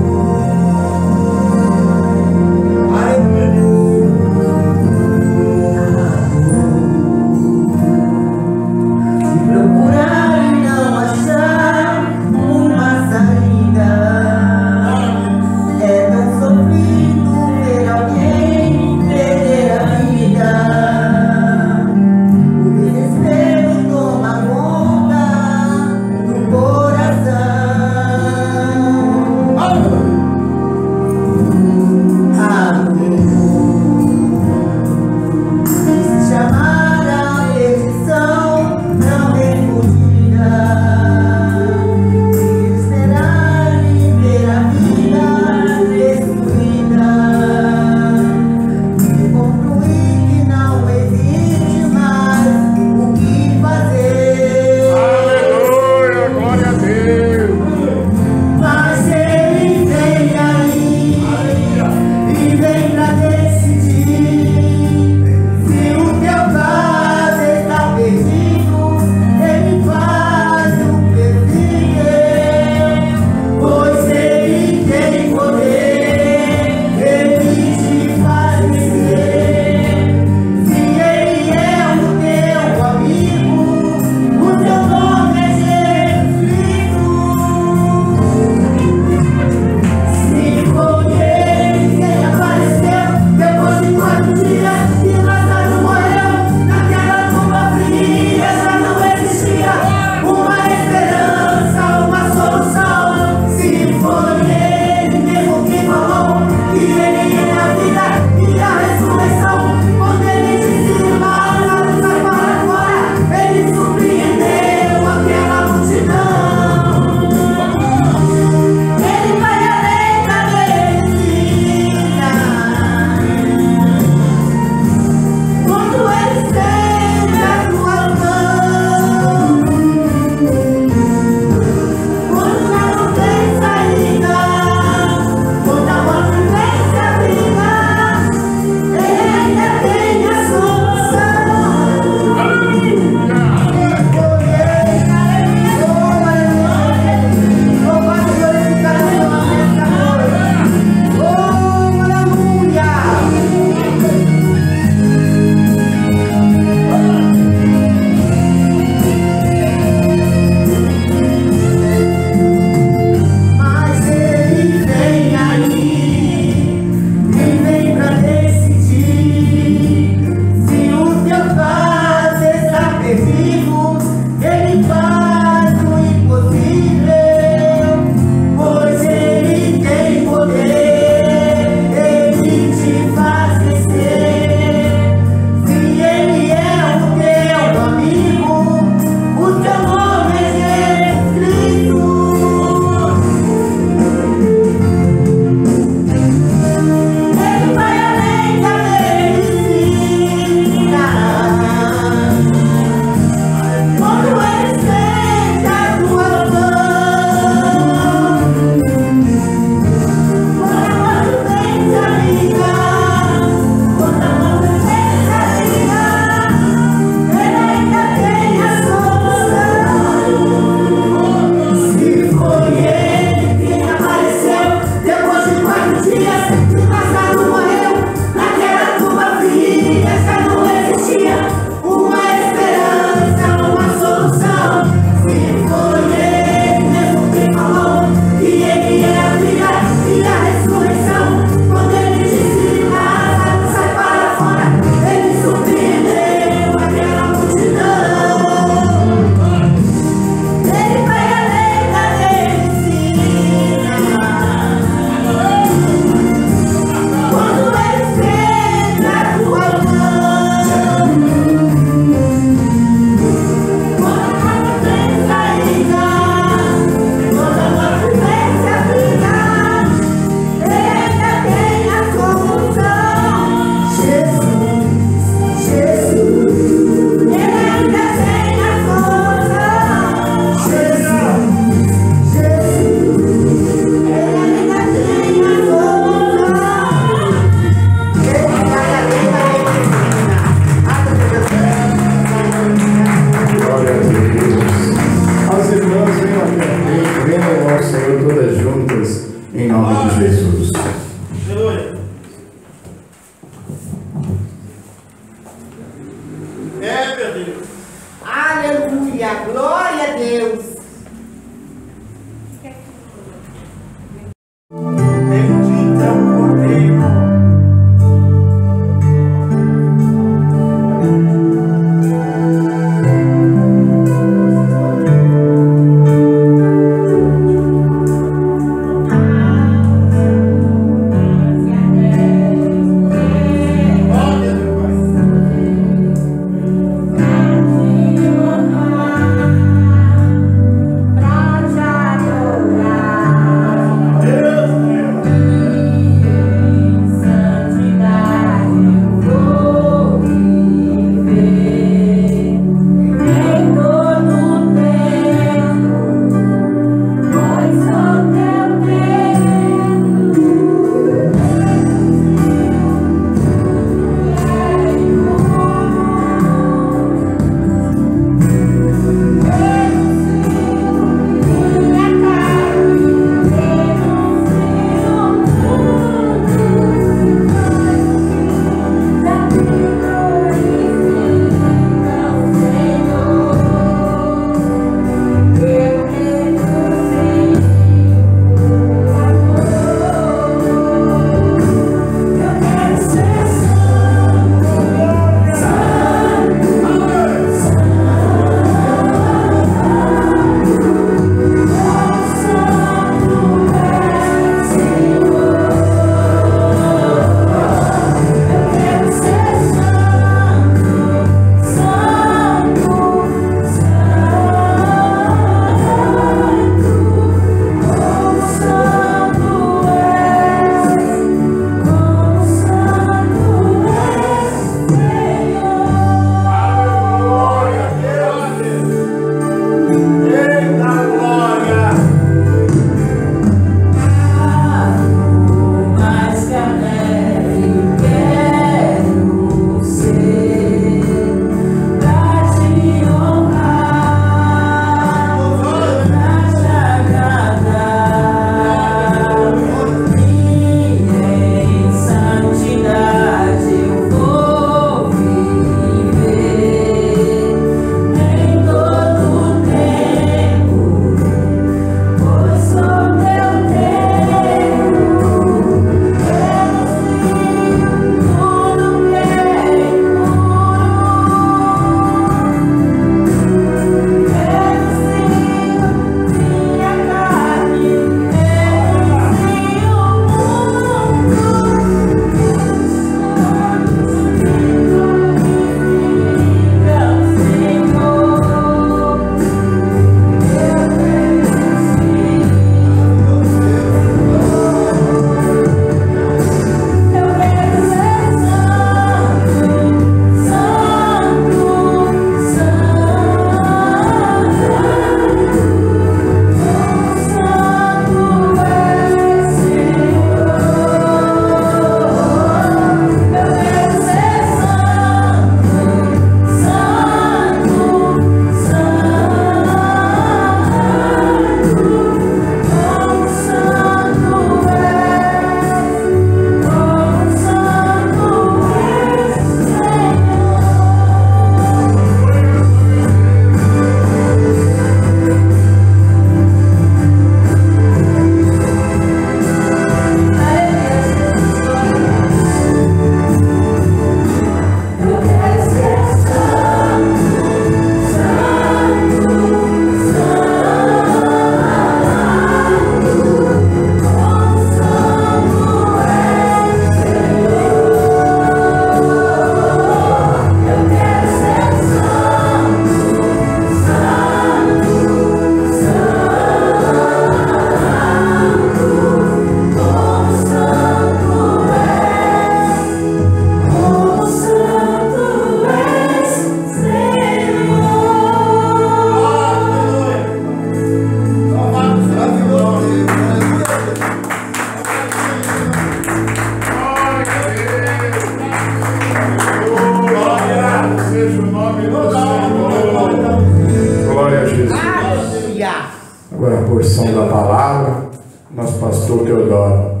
Speaker 3: Agora a porção da palavra, nosso pastor Teodoro.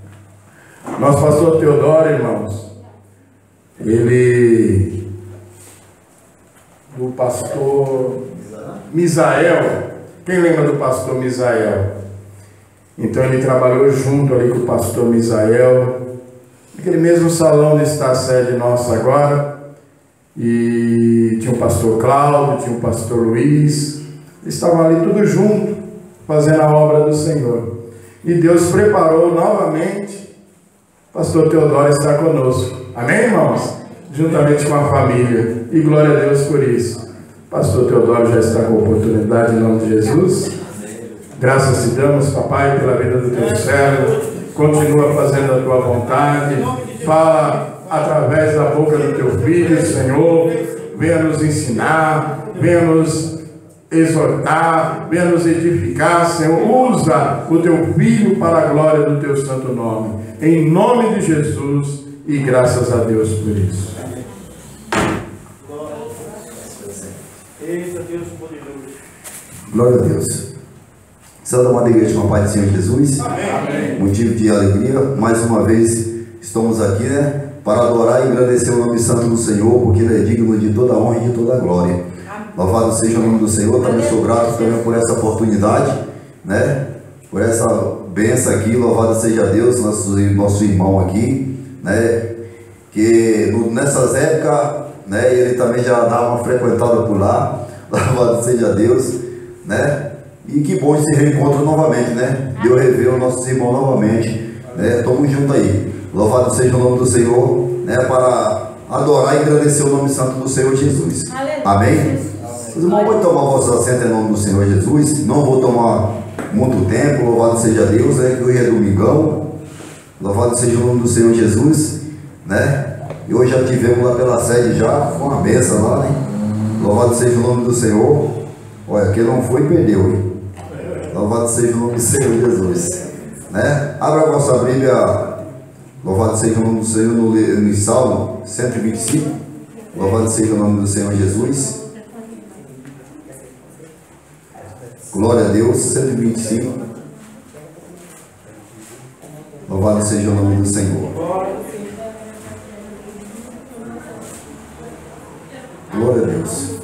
Speaker 3: Nosso pastor Teodoro, irmãos, ele, do pastor Misael, quem lembra do pastor Misael? Então ele trabalhou junto ali com o pastor Misael, naquele mesmo salão onde está a sede nossa agora. E tinha o pastor Cláudio, tinha o pastor Luiz, eles estavam ali tudo junto, fazendo a obra do Senhor. E Deus preparou novamente, o pastor Teodoro está conosco, amém, irmãos? Juntamente com a família, e glória a Deus por isso. O pastor Teodoro já está com oportunidade em nome de Jesus. Graças te damos, papai, pela vida do teu servo, continua fazendo a tua vontade, fala através da boca do teu filho, Senhor, venha nos ensinar, venha nos exortar, venha nos edificar, Senhor, usa o teu filho para a glória do teu santo nome, em nome de Jesus, e graças a Deus por isso.
Speaker 1: Eita Deus poderoso.
Speaker 8: Glória a Deus. Santa Amada Igreja com a paz do Senhor Jesus.
Speaker 1: Amém.
Speaker 8: Motivo de alegria, mais uma vez estamos aqui, né? Para adorar e agradecer o nome santo do Senhor, porque Ele é digno de toda a honra e de toda a glória. Louvado seja o nome do Senhor. Também sou grato também por essa oportunidade, né? Por essa bênção aqui. Louvado seja Deus, nosso irmão aqui, né? Que nessas épocas, né? Ele também já dá uma frequentada por lá. Louvado seja Deus, né? E que bom esse reencontro novamente, né? De eu rever os nossos irmãos novamente, né? Tamo junto aí. Louvado seja o nome do Senhor, né? Para adorar e agradecer o nome santo do Senhor Jesus. Amém? Os irmãos vão tomar o vosso assento em nome do Senhor Jesus. Não vou tomar muito tempo. Louvado seja Deus, né? Que hoje é domingão. Louvado seja o nome do Senhor Jesus, né? E hoje já tivemos lá pela sede já, foi uma benção lá, né? Louvado seja o nome do Senhor. Olha, quem não foi, perdeu, hein? Louvado seja o nome do Senhor Jesus, né? Abra a vossa Bíblia. Louvado seja o nome do Senhor no Salmo 125. Louvado seja o nome do Senhor Jesus. Glória a Deus, 125. Louvado seja o nome do Senhor. Glória a Deus.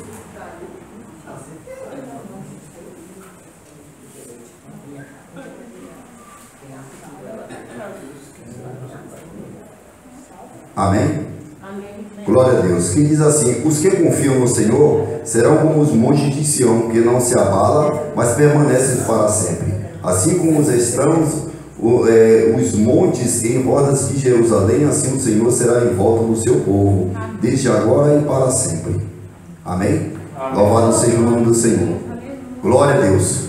Speaker 8: Amém?
Speaker 4: Amém.
Speaker 8: Glória a Deus. Que diz assim: os que confiam no Senhor serão como os montes de Sião, que não se abalam, mas permanecem para sempre. Assim como os estranhos, os montes em rodas de Jerusalém, assim o Senhor será em volta do seu povo, desde agora e para sempre. Amém? Amém. Louvado seja o nome do Senhor. Glória a Deus.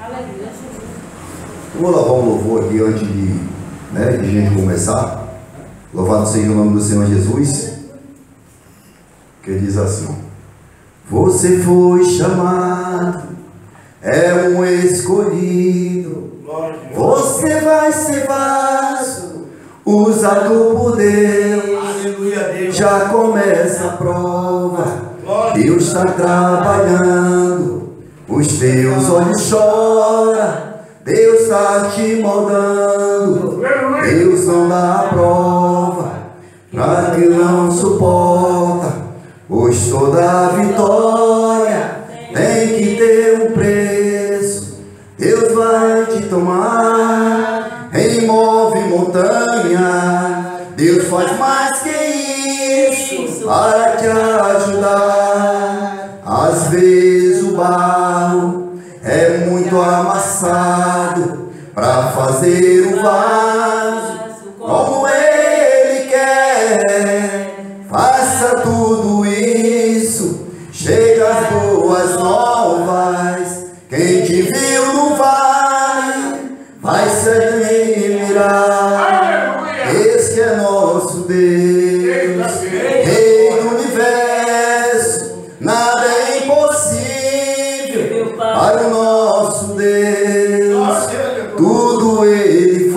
Speaker 8: Eu vou louvar um louvor aqui antes de a gente começar. Louvado seja o nome do Senhor Jesus, que diz assim: você foi chamado, é um escolhido, você vai ser vaso, usado por Deus.
Speaker 2: Aleluia, Deus.
Speaker 8: Já começa a prova, Deus está trabalhando, os teus olhos choram, Deus está te moldando, Deus não dá a prova para que não suporta, pois toda vitória tem que ter um preço. Deus vai te tomar, remove montanha, Deus faz mais que isso para te ajudar. Às vezes o barro é muito amassado para fazer o vaso como Ele quer. Faça tudo isso, chega as boas novas. Quem te viu no vale vai se admirar. Esse é nosso Deus, Rei do universo. Nada é impossível para o nosso Deus, tudo Ele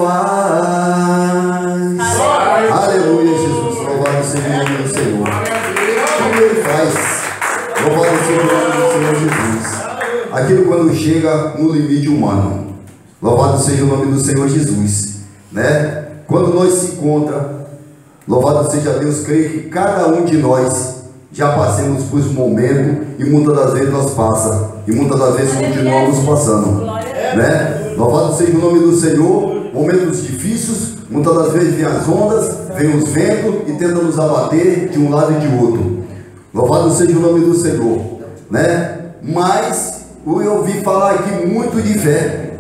Speaker 8: faz. Aleluia, Jesus, louvado seja o nome do Senhor. Tudo Ele faz, louvado seja o nome do Senhor Jesus. Aquilo quando chega no limite humano, louvado seja o nome do Senhor Jesus, né? Quando nós se encontra, louvado seja Deus, creio que cada um de nós já passemos por esse momento, e muitas das vezes nós passa, e muitas das vezes continuamos passando, né? Louvado seja o nome do Senhor. Momentos difíceis, muitas das vezes vêm as ondas, vêm os ventos e tentam nos abater de um lado e de outro. Louvado seja o nome do Senhor, né? Mas eu ouvi falar aqui muito de fé,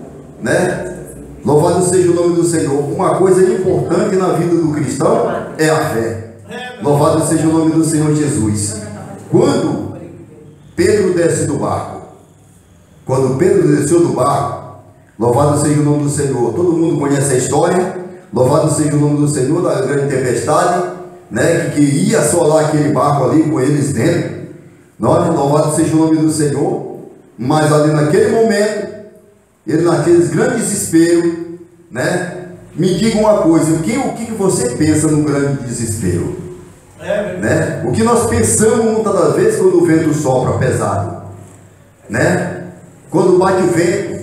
Speaker 8: né? Louvado seja o nome do Senhor. Uma coisa importante na vida do cristão é a fé. Louvado seja o nome do Senhor Jesus. Quando Pedro desce do barco, quando Pedro desceu do barco, louvado seja o nome do Senhor. Todo mundo conhece a história. Louvado seja o nome do Senhor, da grande tempestade, né, que ia assolar aquele barco ali com eles dentro. Louvado seja o nome do Senhor. Mas ali naquele momento, ele naqueles grandes desesperos, né? Me diga uma coisa, o que você pensa no grande desespero? Né? O que nós pensamos muitas das vezes quando o vento sopra pesado, né? Quando bate o vento,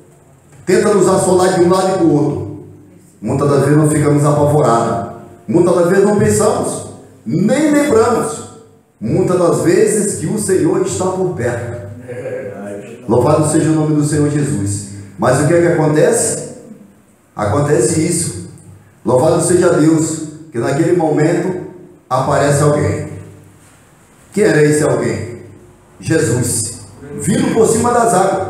Speaker 8: tenta nos assolar de um lado e do outro. Muitas das vezes nós ficamos apavorados. Muitas das vezes não pensamos, nem lembramos. Muitas das vezes que o Senhor está por perto. Louvado seja o nome do Senhor Jesus. Mas o que é que acontece? Acontece isso. Louvado seja Deus, que naquele momento aparece alguém. Quem era esse alguém? Jesus, vindo por cima das águas.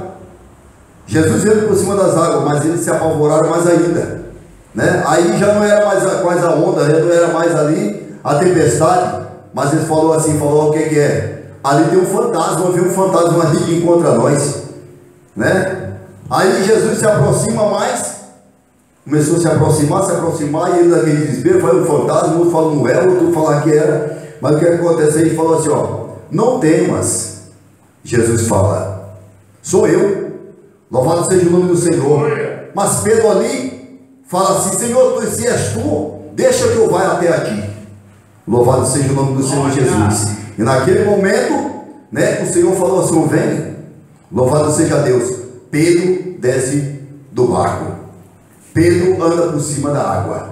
Speaker 8: Jesus veio por cima das águas, mas eles se apavoraram mais ainda, né? Aí já não era mais a onda, já não era mais ali a tempestade, mas ele falou assim, falou o que é? Ali tem um fantasma, veio um fantasma ali que encontra nós, né? Aí Jesus se aproxima mais, começou a se aproximar, e ele naquele desespero, foi um fantasma, outro fala não era, outro fala que era, mas o que acontece? Ele falou assim, ó, não temas. Jesus fala, sou eu, louvado seja o nome do Senhor. Mas Pedro ali fala assim, Senhor, se és tu, deixa que eu vá até a ti. Louvado seja o nome do Senhor Jesus. E naquele momento, né, o Senhor falou assim, vem, louvado seja Deus. Pedro desce do barco, Pedro anda por cima da água,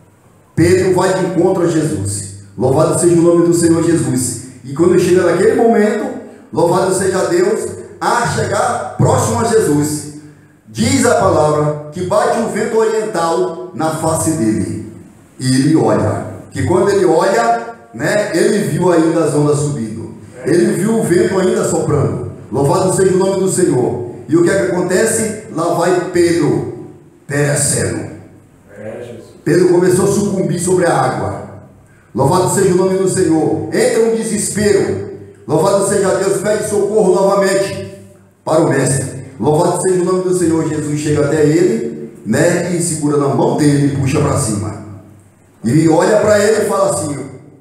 Speaker 8: Pedro vai de encontro a Jesus. Louvado seja o nome do Senhor Jesus. E quando chega naquele momento, louvado seja Deus, a chegar próximo a Jesus, diz a palavra que bate o vento oriental na face dele, e ele olha, que quando ele olha, né, ele viu ainda as ondas subindo, ele viu o vento ainda soprando. Louvado seja o nome do Senhor. E o que é que acontece? Lá vai Pedro perecendo. Pedro começou a sucumbir sobre a água. Louvado seja o nome do Senhor. Entra um desespero. Louvado seja Deus, pede socorro novamente para o mestre. Louvado seja o nome do Senhor. Jesus chega até ele, né, e segura na mão dele e puxa para cima. E olha para ele e fala assim,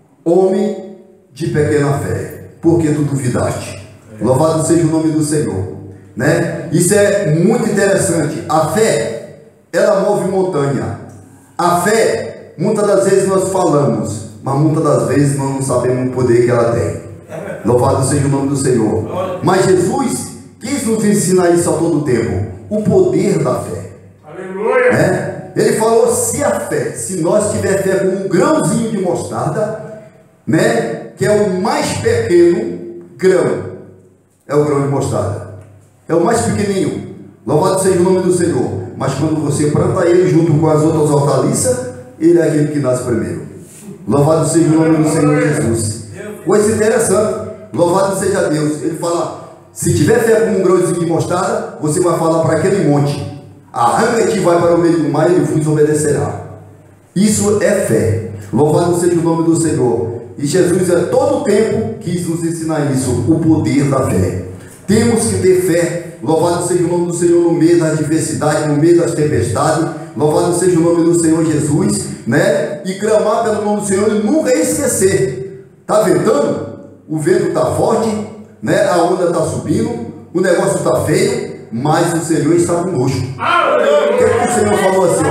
Speaker 8: homem de pequena fé, por que tu duvidaste? Louvado seja o nome do Senhor, né? Isso é muito interessante. A fé, ela move montanha. A fé, muitas das vezes nós falamos, mas muitas das vezes nós não sabemos o poder que ela tem. Louvado seja o nome do Senhor. Mas Jesus quis nos ensinar isso a todo tempo, o poder da fé. Aleluia! Né? Ele falou, se a fé, se nós tiver fé com um grãozinho de mostarda, né, que é o mais pequeno grão, é o grão de mostarda, é o mais pequenininho. Louvado seja o nome do Senhor. Mas quando você planta ele junto com as outras hortaliças, ele é aquele que nasce primeiro. Louvado seja o nome do Senhor Jesus. Coisa interessante. Louvado seja Deus. Ele fala, se tiver fé com um grãozinho de mostarda, você vai falar para aquele monte, arranca-te e vai para o meio do mar, e ele vos obedecerá. Isso é fé. Louvado seja o nome do Senhor. E Jesus a todo tempo quis nos ensinar isso, o poder da fé. Temos que ter fé. Louvado seja o nome do Senhor no meio das adversidades, no meio das tempestades. Louvado seja o nome do Senhor Jesus, né? E clamar pelo nome do Senhor e nunca esquecer. Está ventando? O vento está forte, né? A onda está subindo, o negócio está feio, mas o Senhor está conosco. O que é que o Senhor falou assim?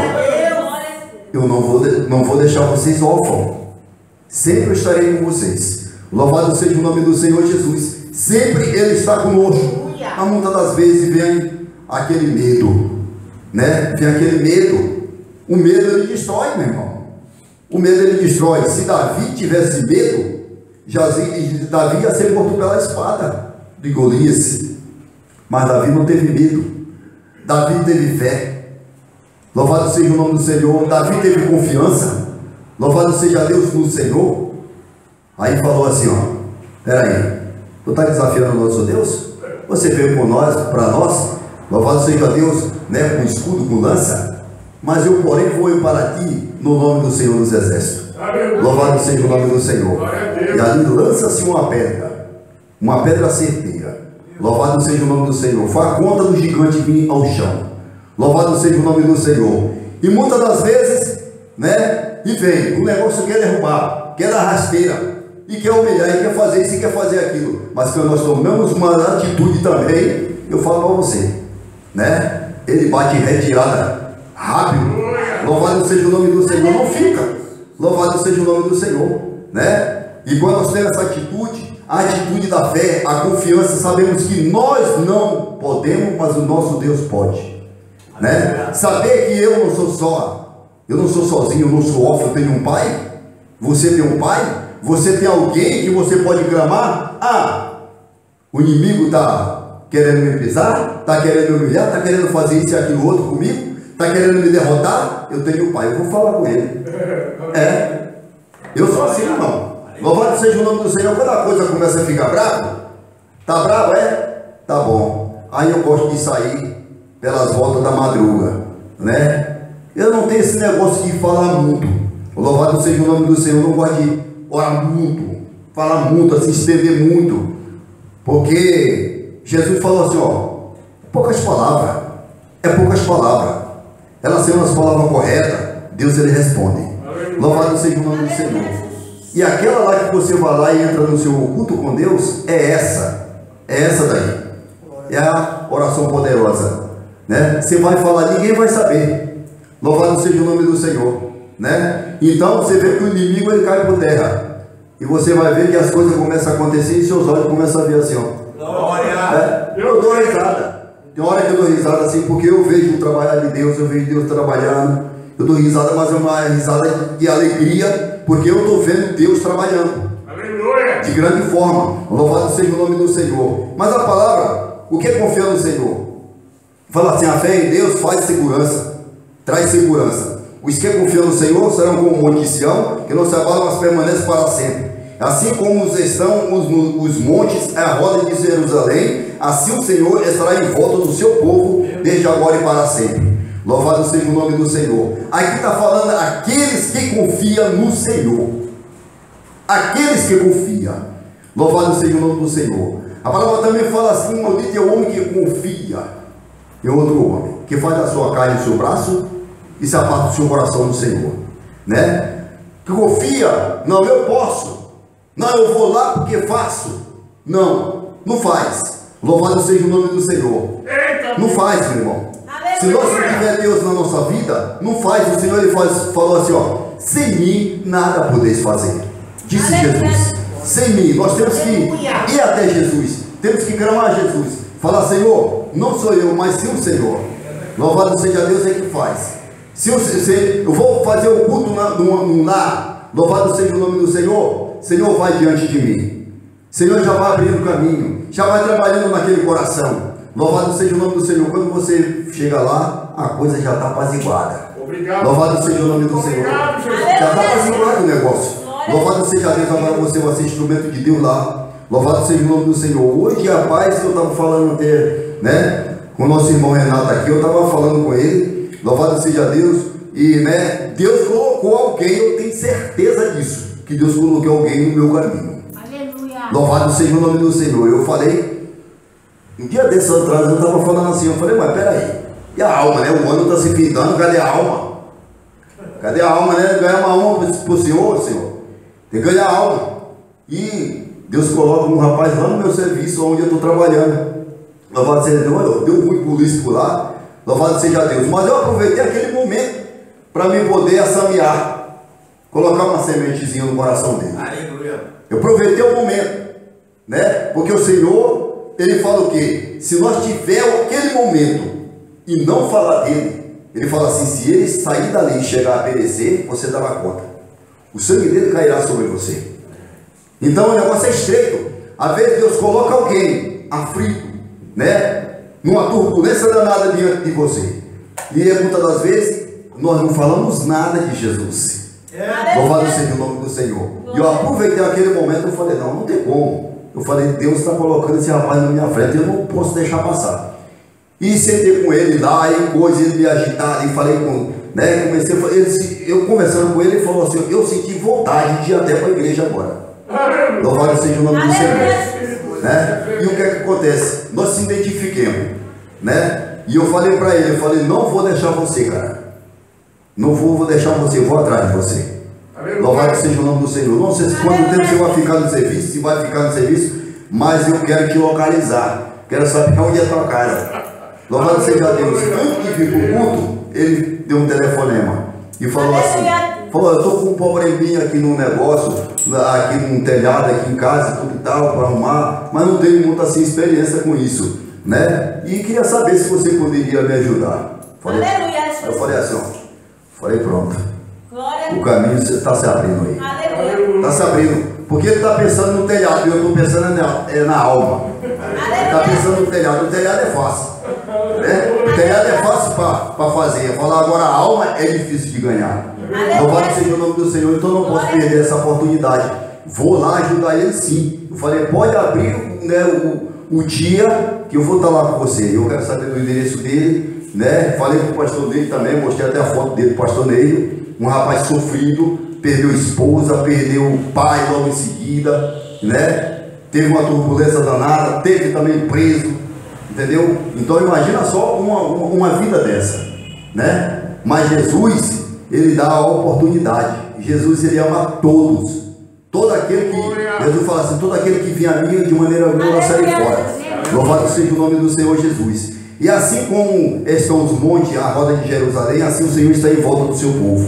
Speaker 8: Eu não vou deixar vocês órfãos. Sempre estarei com vocês. Louvado seja o nome do Senhor Jesus. Sempre Ele está conosco. Mas muitas das vezes vem aquele medo, né? Vem aquele medo. O medo ele destrói, meu irmão. O medo ele destrói. Se Davi tivesse medo, Davi ia ser morto pela espada de Golias. Mas Davi não teve medo. Davi teve fé. Louvado seja o nome do Senhor. Davi teve confiança. Louvado seja Deus no Senhor. Aí falou assim, ó, peraí, tu está desafiando o nosso Deus? Você veio por nós, para nós, louvado seja Deus, né, com escudo, com lança, mas eu porém vou para ti no nome do Senhor dos Exércitos. Louvado seja o nome do Senhor. E ali lança-se uma pedra certeira. Louvado seja o nome do Senhor. Foi a conta do gigante vir ao chão. Louvado seja o nome do Senhor. E muitas das vezes, né, e vem, o negócio quer derrubar, quer dar rasteira, e quer humilhar, e quer fazer isso, e quer fazer aquilo. Mas quando nós tomamos uma atitude também, eu falo para você, né, ele bate em retirada rápido. Louvado seja o nome do Senhor, não fica. Louvado seja o nome do Senhor, né? E quando nós temos essa atitude, a atitude da fé, a confiança, sabemos que nós não podemos, mas o nosso Deus pode, né? Saber que eu não sou sozinho, eu não sou órfão, eu tenho um pai. Você tem um pai? Você tem alguém que você pode clamar? Ah, o inimigo está querendo me pisar, está querendo me humilhar, está querendo fazer isso e aquilo outro comigo, está querendo me derrotar. Eu tenho um pai, eu vou falar com ele. Eu sou assim, irmão. Louvado seja o nome do Senhor. Quando a coisa começa a ficar brava, tá bravo, tá bom. Aí eu gosto de sair pelas voltas da madruga, né? Eu não tenho esse negócio de falar muito. Louvado seja o nome do Senhor. Eu não gosto de orar muito, falar muito, assim, estender muito, porque Jesus falou assim, ó, poucas palavras, elas sendo as palavras corretas, Deus ele responde. Louvado seja o nome do Senhor. E aquela lá que você vai lá e entra no seu culto com Deus, é essa daí, é a oração poderosa, né? Você vai falar, ninguém vai saber. Louvado seja o nome do Senhor, né? Então você vê que o inimigo ele cai por terra, e você vai ver que as coisas começam a acontecer e seus olhos começam a ver assim, ó. Glória! Eu dou risada. Tem hora que eu dou risada assim, porque eu vejo o trabalhar de Deus, eu vejo Deus trabalhando. Eu dou risada, mas é uma risada de alegria, porque eu estou vendo Deus trabalhando. Aleluia! De grande forma. Louvado seja o nome do Senhor. Mas a palavra, o que é confiar no Senhor? Fala assim, a fé em Deus faz segurança, traz segurança. Os que confiam no Senhor serão como o monte de Sião, que não se abalam, mas permanecem para sempre. Assim como estão os montes à roda de Jerusalém, assim o Senhor estará em volta do seu povo, desde agora e para sempre. Louvado seja o nome do Senhor. Aqui está falando aqueles que confiam no Senhor. Aqueles que confiam. Louvado seja o nome do Senhor. A palavra também fala assim, maldito é o homem que confia em outro homem, que faz a sua carne no seu braço e se aparta do seu coração no Senhor, né? Que confia, não, eu posso, não, eu vou lá porque faço, não faz. Louvado seja o nome do Senhor. Não faz, meu irmão. Se nós não tiver Deus na nossa vida, não faz. O Senhor ele falou assim, ó, sem mim nada podeis fazer, disse Jesus. Sem mim, nós temos que ir até Jesus, temos que clamar a Jesus, falar, Senhor, não sou eu, mas sim o Senhor. Louvado seja Deus é que faz. Se eu vou fazer o culto num lar, louvado seja o nome do Senhor, Senhor vai diante de mim, Senhor já vai abrindo o caminho, já vai trabalhando naquele coração. Louvado seja o nome do Senhor. Quando você chega lá, a coisa já está apaziguada. Obrigado. Louvado seja o nome do Senhor. Já está apaziguado o negócio. Louvado seja Deus. Agora você vai ser instrumento de Deus lá. Louvado seja o nome do Senhor. Hoje, rapaz, que eu estava falando até, né, com o nosso irmão Renato aqui, eu estava falando com ele. Louvado seja Deus. E, né, Deus colocou alguém, eu tenho certeza disso, que Deus colocou alguém no meu caminho. Aleluia. Louvado seja o nome do Senhor. Eu falei, um dia desses atrás eu estava falando assim, eu falei, mas peraí, e a alma, né? O ano está se findando, cadê a alma? Cadê a alma, né? Ganhar uma alma para o Senhor, Senhor. Tem que ganhar a alma. E Deus coloca um rapaz lá no meu serviço, onde eu estou trabalhando. Louvado seja Deus, deu muito polícia por lá. Louvado seja Deus. Mas eu aproveitei aquele momento para me poder assamear, colocar uma sementezinha no coração dele. Aleluia. Eu aproveitei o momento, né? Porque o Senhor, ele fala o quê? Se nós tivermos aquele momento e não falar dele, ele fala assim, se ele sair dali e chegar a perecer, você dará conta. O sangue dele cairá sobre você. Então o negócio é estreito. Às vezes Deus coloca alguém aflito, né? numa turbulência danada diante de você. E muitas das vezes nós não falamos nada de Jesus. Louvado seja o nome do Senhor. E eu aproveitei aquele momento e falei, não tem como. Eu falei, Deus está colocando esse rapaz na minha frente, eu não posso deixar passar. E sentei com ele lá, e coisa, ele me agitava, e falei com, né, comecei, eu conversando com ele, ele falou assim, eu senti vontade de ir até para a igreja agora. Louvado seja o nome do Senhor. Né? E o que é que acontece? Nós se identifiquemos, né? E eu falei para ele, eu falei, não vou deixar você, cara. Não vou deixar você, eu vou atrás de você. Louvado seja o nome do Senhor. Não sei se quanto tempo você vai ficar no serviço, se vai ficar no serviço, mas eu quero te localizar. Quero saber onde é a tua casa. Louvado seja Deus. Antes de vir para o culto, ele deu um telefonema e falou assim, falou, eu estou com um probleminha aqui no negócio, aqui num telhado, aqui em casa, tudo e tal, para arrumar, mas não tenho muita assim, experiência com isso, né? E queria saber se você poderia me ajudar. Falei, eu falei assim, ó, falei pronto, o caminho está se abrindo aí. Está se abrindo, porque ele está pensando no telhado, e eu estou pensando na alma. Ele está pensando no telhado, o telhado é fácil. Né? O telhado é fácil para fazer. Falar agora, a alma é difícil de ganhar. Louvado seja o nome do Senhor. Então não posso perder essa oportunidade. Vou lá ajudar ele sim. Eu falei, pode abrir, né, o dia que eu vou estar lá com você. Eu quero saber do endereço dele, né? Falei com o pastor Neil também, mostrei até a foto dele, pastor Neil. Um rapaz sofrido, perdeu esposa, perdeu o pai logo em seguida, né? Teve uma turbulência danada, teve também preso, entendeu? Então imagina só uma vida dessa, né? Mas Jesus, ele dá a oportunidade. Jesus, ele ama todos. Todo aquele que, Jesus fala assim, todo aquele que vem a mim, de maneira alguma eu lançarei fora. Louvado seja o nome do Senhor Jesus. E assim como estão os montes, a roda de Jerusalém, assim o Senhor está em volta do seu povo.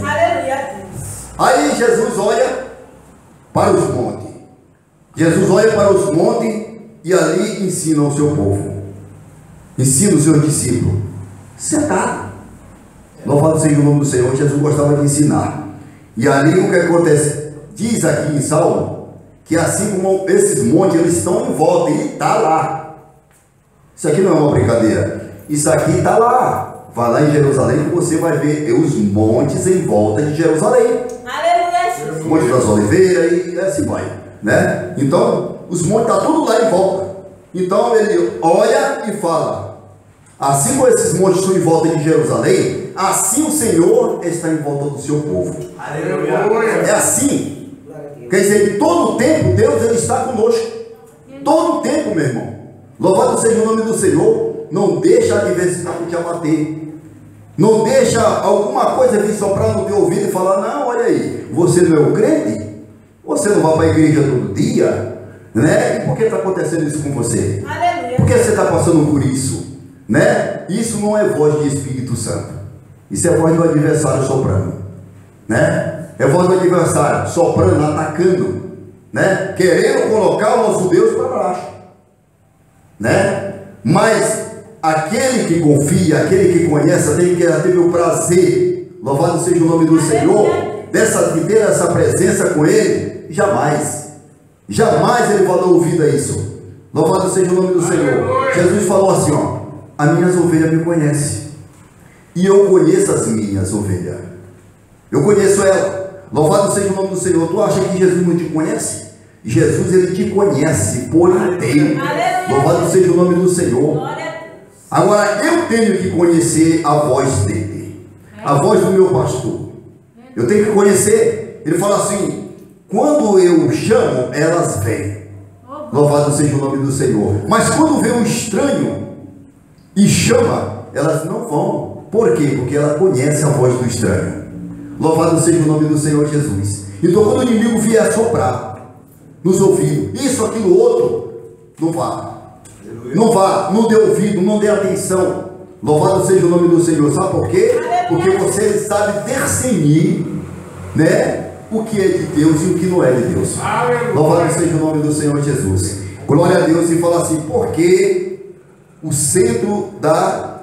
Speaker 8: Aí Jesus olha para os montes. Jesus olha para os montes e ali ensina o seu povo. Ensina os seus discípulos. Sentado. Louvado seja o nome do Senhor. Jesus gostava de ensinar. E ali o que acontece? Diz aqui em Salmo que assim como esses montes, eles estão em volta e está lá. Isso aqui não é uma brincadeira. Isso aqui está lá. Vai lá em Jerusalém que você vai ver os montes em volta de Jerusalém. Aleluia. Monte das Oliveiras e assim vai, né? Então, os montes estão tudo lá em volta. Então ele olha e fala, assim como esses montes estão em volta de Jerusalém, assim o Senhor está em volta do seu povo. Aleluia. É assim. Quer dizer que todo o tempo Deus, ele está conosco. Todo o tempo, meu irmão. Louvado seja o nome do Senhor. Não deixa a adversidade te abater. Não deixa alguma coisa vir soprar no teu ouvido e falar, não, olha aí, você não é o crente? Você não vai para a igreja todo dia? Né? E por que está acontecendo isso com você? Aleluia. Por que você está passando por isso? Né? Isso não é voz de Espírito Santo. Isso é voz do adversário soprando. Né? É voz do adversário soprando, atacando, né? Querendo colocar o nosso Deus para baixo. Né? Mas aquele que confia, aquele que conhece, aquele que já teve o prazer, louvado seja o nome do Senhor, de ter essa presença com ele, jamais ele vai dar ouvido a isso. Louvado seja o nome do Senhor. Jesus falou assim, ó, as minhas ovelhas me conhecem, e eu conheço as minhas ovelhas, eu conheço ela. Louvado seja o nome do Senhor. Tu acha que Jesus não te conhece? Jesus, ele te conhece por inteiro. Louvado seja o nome do Senhor. Agora eu tenho que conhecer a voz dele, a voz do meu pastor. Eu tenho que conhecer. Ele fala assim, quando eu chamo, elas vêm. Louvado seja o nome do Senhor. Mas quando vem um estranho e chama, elas não vão. Por quê? Porque ela conhece a voz do estranho. Louvado seja o nome do Senhor Jesus. Então quando o inimigo vier soprar nos ouvidos, isso, aquilo, outro, não vá. Não vá, não dê ouvido, não dê atenção. Louvado seja o nome do Senhor. Sabe por quê? Porque você sabe discernir, né, o que é de Deus e o que não é de Deus. Louvado seja o nome do Senhor Jesus. Glória a Deus. E fala assim, porque o centro da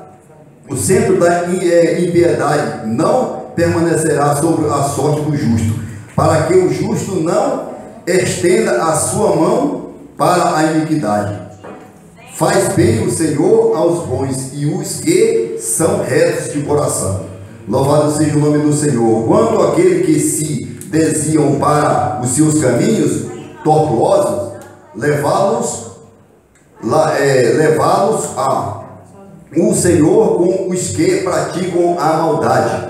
Speaker 8: impiedade não permanecerá sobre a sorte do justo, para que o justo não estenda a sua mão para a iniquidade. Faz bem o Senhor aos bons e os que são retos de coração. Louvado seja o nome do Senhor. Quando aquele que se desviam para os seus caminhos tortuosos, levá-los a o Senhor com os que praticam a maldade.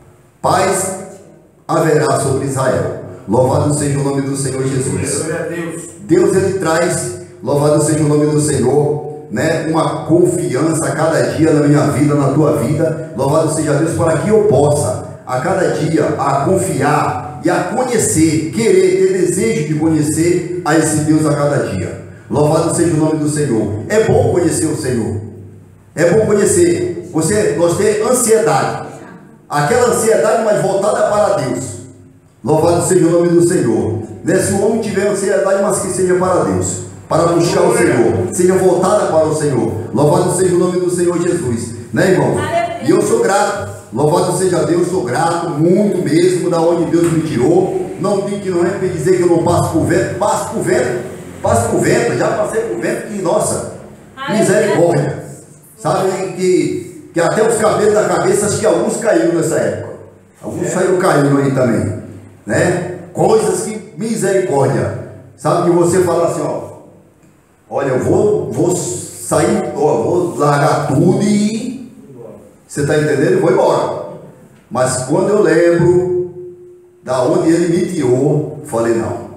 Speaker 8: Paz haverá sobre Israel. Louvado seja o nome do Senhor Jesus. Deus, ele traz, louvado seja o nome do Senhor, né, uma confiança a cada dia na minha vida, na tua vida. Louvado seja Deus, para que eu possa a cada dia a confiar e a conhecer, querer, ter desejo de conhecer a esse Deus a cada dia. Louvado seja o nome do Senhor. É bom conhecer o Senhor. É bom conhecer. Nós temos ansiedade. Aquela ansiedade, mas voltada para Deus. Louvado seja o nome do Senhor. Se o homem tiver ansiedade, mas que seja para Deus, para buscar o Senhor, seja voltada para o Senhor. Louvado seja o nome do Senhor Jesus, né, irmão? E eu sou grato. Louvado seja Deus, sou grato muito mesmo da onde Deus me tirou. Não digo que não é para dizer que eu não passo por vento, passo por vento, já passei por vento, que nossa, misericórdia. Sabe que até os cabelos da cabeça, acho que alguns caíram nessa época. Alguns saíram caindo aí também, né? Coisas que, misericórdia. Sabe que você fala assim, olha, eu vou sair, vou largar tudo e você está entendendo? Eu vou embora. Mas quando eu lembro da onde ele me tirou, falei, não,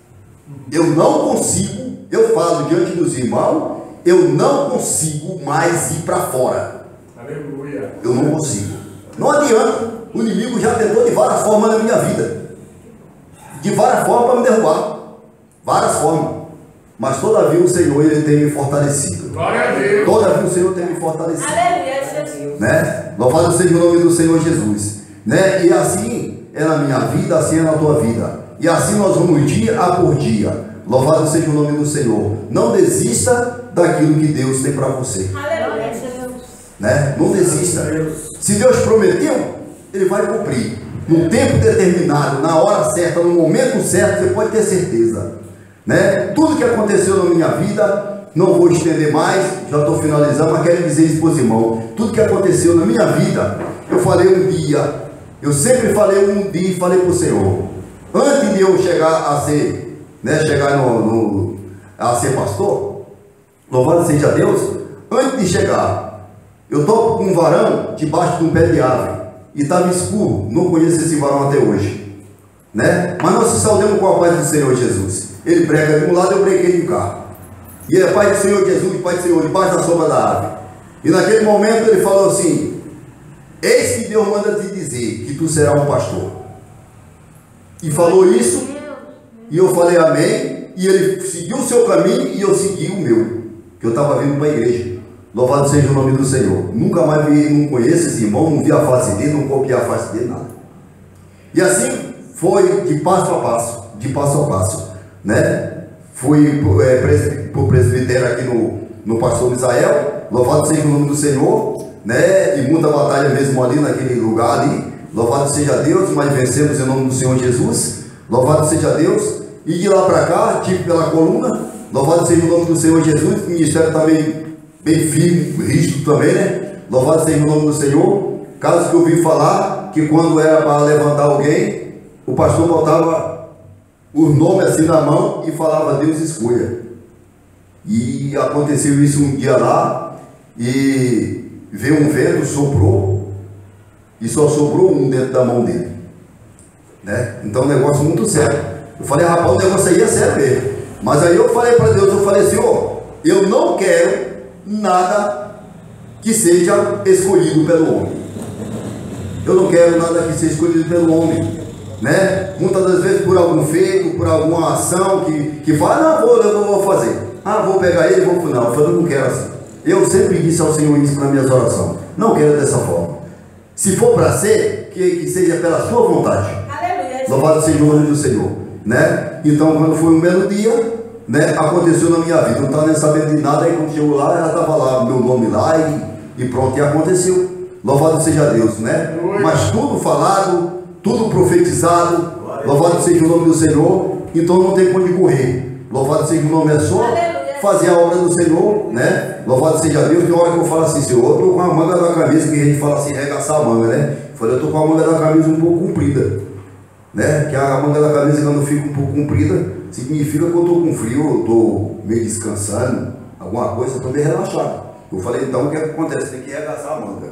Speaker 8: eu não consigo, eu falo diante dos irmãos, eu não consigo mais ir para fora.
Speaker 3: Aleluia.
Speaker 8: Eu não consigo. Não adianta. O inimigo já tentou de várias formas na minha vida. De várias formas para me derrubar. Várias formas. Mas todavia o Senhor, ele tem me fortalecido.
Speaker 3: Glória a Deus.
Speaker 8: Todavia o Senhor tem me fortalecido.
Speaker 4: Aleluia, Jesus.
Speaker 8: Né? Louvado seja o nome do Senhor Jesus. Né? E assim é na minha vida, assim é na tua vida. E assim nós vamos dia a por dia. Louvado seja o nome do Senhor. Não desista daquilo que Deus tem para você.
Speaker 4: Aleluia, Jesus.
Speaker 8: Né? Não desista. Se Deus prometeu, ele vai cumprir. No tempo determinado, na hora certa, no momento certo, você pode ter certeza. Né? Tudo que aconteceu na minha vida, não vou estender mais, já estou finalizando, mas quero dizer isso para os irmãos. Tudo que aconteceu na minha vida, eu falei um dia, eu sempre falei um dia e falei para o Senhor. Antes de eu chegar a ser, a ser pastor, louvado seja Deus, antes de chegar, eu estou com um varão debaixo de um pé de árvore, e estava escuro, não conheço esse varão até hoje, né? Mas nós se saudamos com a paz do Senhor Jesus. Ele prega de um lado, eu preguei de cá. E ele é Pai do Senhor Jesus, Pai do Senhor, debaixo da sombra da árvore. E naquele momento ele falou assim: eis que Deus manda te dizer que tu serás um pastor. E falou isso, e eu falei amém, e ele seguiu o seu caminho, e eu segui o meu, que eu estava vindo para a igreja. Louvado seja o nome do Senhor. Nunca mais vi, não conheço esse irmão, não vi a face dele, não copiei a face dele, nada. E assim foi de passo a passo, né? Fui para o presbitério aqui no pastor Misael. Louvado seja o nome do Senhor, né? E muita batalha mesmo ali naquele lugar ali. Louvado seja Deus, mas vencemos em nome do Senhor Jesus. Louvado seja Deus. E de lá para cá, tive pela coluna. Louvado seja o nome do Senhor Jesus. O ministério também bem firme, rígido também, né? Louvado seja o nome do Senhor. Caso que eu ouvi falar que quando era para levantar alguém, o pastor botava os nomes assim na mão e falava: Deus escolha. E aconteceu isso um dia lá, e veio um vento, soprou, e só sobrou um dentro da mão dele, né? Então, um negócio muito sério. Eu falei: rapaz, o negócio aí é sério mesmo. Mas aí eu falei para Deus, eu falei: Senhor, eu não quero nada que seja escolhido pelo homem. Eu não quero nada que seja escolhido pelo homem, né? Muitas das vezes por algum feito, por alguma ação que fala: não, eu vou fazer. Vou pegar ele, vou. Não, eu falei: não quero assim. Eu sempre disse ao Senhor isso nas minhas orações: não quero dessa forma. Se for para ser, que seja pela sua vontade. Aleluia. Louvado seja o nome do Senhor, né? Então, quando foi um belo dia, né, aconteceu na minha vida, eu não estava nem sabendo de nada. Aí quando chegou lá, ela estava lá, meu nome lá, e pronto, e aconteceu. Louvado seja Deus, né? Mas tudo falado, tudo profetizado. Louvado seja o nome do Senhor. Então não tem para onde correr. Louvado seja o nome, é só fazer a obra do Senhor, né? Louvado seja Deus. Tem hora que eu falo assim, Senhor, eu estou com a manga da camisa, que a gente fala assim, regaçar a manga, né? Eu falei, eu estou com a manga da camisa um pouco comprida, né? Que a manga da camisa, quando fica um pouco comprida, significa que eu estou com frio, eu estou meio descansando, alguma coisa, eu estou meio relaxado. Eu falei, então, o que acontece? Tem que regaçar a manga,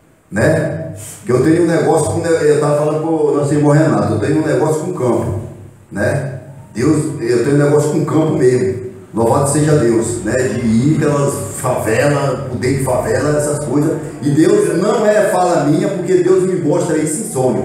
Speaker 8: né? Que eu tenho um negócio com, eu estava falando com o nosso irmão Renato, eu tenho um negócio com o campo, né? Deus, eu tenho um negócio com o campo mesmo. Louvado seja Deus, né? De ir pelas favelas, por dentro de favela, essas coisas. E Deus não é fala minha, porque Deus me mostra isso em sonho,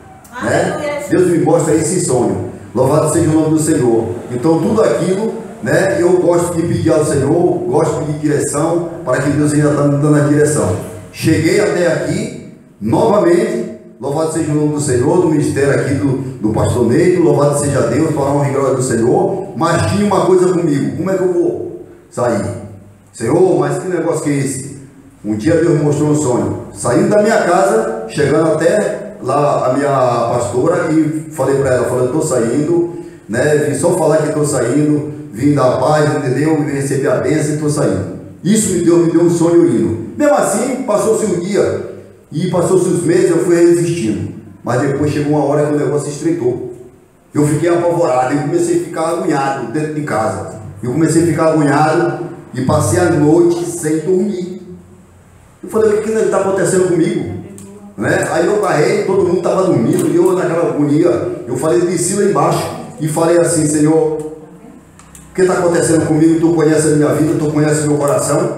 Speaker 8: né? Deus me mostra isso em sonho. Louvado seja o nome do Senhor. Então tudo aquilo, né? Eu gosto de pedir ao Senhor, gosto de pedir direção, para que Deus ainda está me dando a direção. Cheguei até aqui, novamente. Louvado seja o nome do Senhor, do ministério aqui do pastor Neito, louvado seja Deus, para a honra e glória do Senhor. Mas tinha uma coisa comigo, como é que eu vou sair? Senhor, mas que negócio que é esse? Um dia Deus me mostrou um sonho, saindo da minha casa, chegando até lá a minha pastora, e falei para ela, falei, estou saindo, né? Vim só falar que estou saindo, vim dar paz, entendeu? Vim receber a bênção e estou saindo. Isso me deu um sonho indo. Mesmo assim, passou-se um dia, e passou-se os meses, eu fui resistindo. Mas depois chegou uma hora que o negócio estreitou. Eu fiquei apavorado, eu comecei a ficar agoniado dentro de casa. Eu comecei a ficar agoniado e passei a noite sem dormir. Eu falei, o que está acontecendo comigo? Né? Aí eu parei, todo mundo estava dormindo, e eu naquela agonia, eu falei, desci lá embaixo e falei assim, Senhor, o que está acontecendo comigo? Tu conhece a minha vida, tu conhece o meu coração,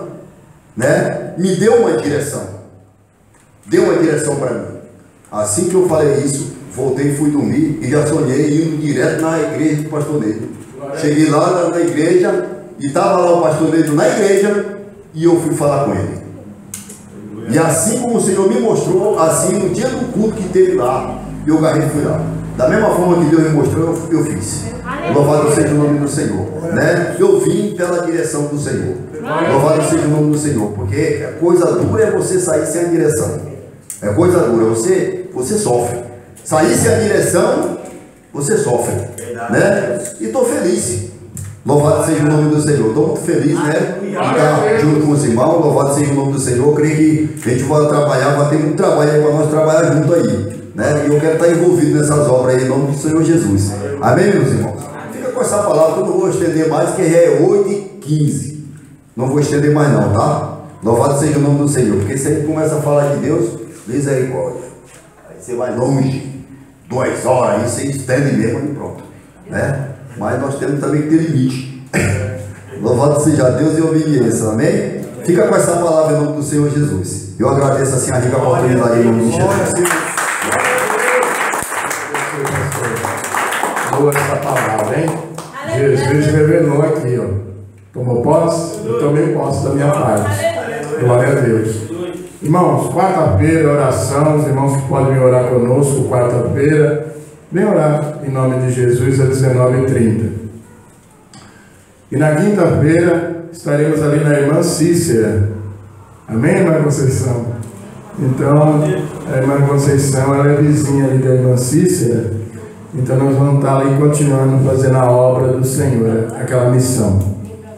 Speaker 8: né? Me deu uma direção. Deu uma direção para mim. Assim que eu falei isso, voltei e fui dormir e já sonhei indo direto na igreja do pastor Neito. Cheguei lá na igreja e estava lá o pastor Neito na igreja e eu fui falar com ele. E assim como o Senhor me mostrou, assim no dia do culto que teve lá, eu agarrei e fui lá. Da mesma forma que Deus me mostrou, eu fiz. Louvado seja o nome do Senhor, né? Eu vim pela direção do Senhor. Louvado seja o nome do Senhor, porque a coisa dura é você sair sem a direção. É coisa dura, você sofre. Sair sem a direção, você sofre, né? E estou feliz. Louvado seja o nome do Senhor. Estou muito feliz, né? De estar junto com os irmãos. Louvado seja o nome do Senhor. Eu creio que a gente vai trabalhar, vai ter muito trabalho aí para nós trabalhar junto aí, né? E eu quero estar envolvido nessas obras aí, em nome do Senhor Jesus. Amém, meus irmãos? Fica com essa palavra, que eu não vou estender mais, que já é 8h15. Não vou estender mais não, tá? Louvado seja o nome do Senhor. Porque se a gente começa a falar de Deus, misericórdia. Aí você vai longe, 2 horas, aí você estende mesmo e pronto, né? Mas nós temos também que ter limite. Louvado seja Deus e obediência, amém? Fica com essa palavra em nome do Senhor Jesus. Eu agradeço assim a rica oportunidade em nome de Jesus.
Speaker 3: Boa essa palavra, hein? Jesus revelou aqui, ó. Tomou posse? Eu tomei posse da minha parte. Glória a Deus. Irmãos, quarta-feira, oração. Os irmãos que podem orar conosco, quarta-feira, vem orar em nome de Jesus às 19h30. E na quinta-feira estaremos ali na irmã Cícera. Amém, irmã Conceição? Então, a irmã Conceição, ela é vizinha ali da irmã Cícera. Então nós vamos estar ali continuando fazendo a obra do Senhor, aquela missão.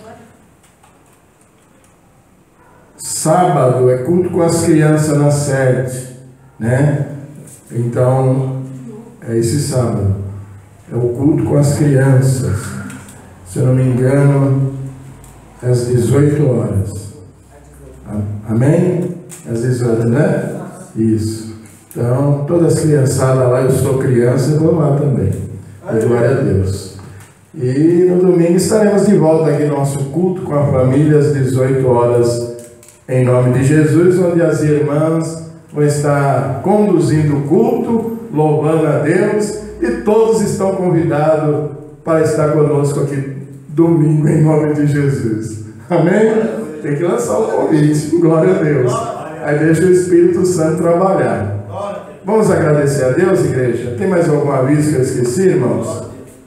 Speaker 3: Sábado é culto com as crianças na sede, né? Então, é esse sábado. É o culto com as crianças. Se eu não me engano, é às 18 horas. Amém? Às 18, né? Isso. Então, todas as criançadas lá, eu sou criança, eu vou lá também. Glória a Deus. E no domingo estaremos de volta aqui no nosso culto com a família às 18 horas. Em nome de Jesus, onde as irmãs vão estar conduzindo o culto, louvando a Deus, e todos estão convidados para estar conosco aqui domingo, em nome de Jesus. Amém? Tem que lançar o convite, glória a Deus. Aí deixa o Espírito Santo trabalhar. Vamos agradecer a Deus, igreja? Tem mais algum aviso que eu esqueci, irmãos?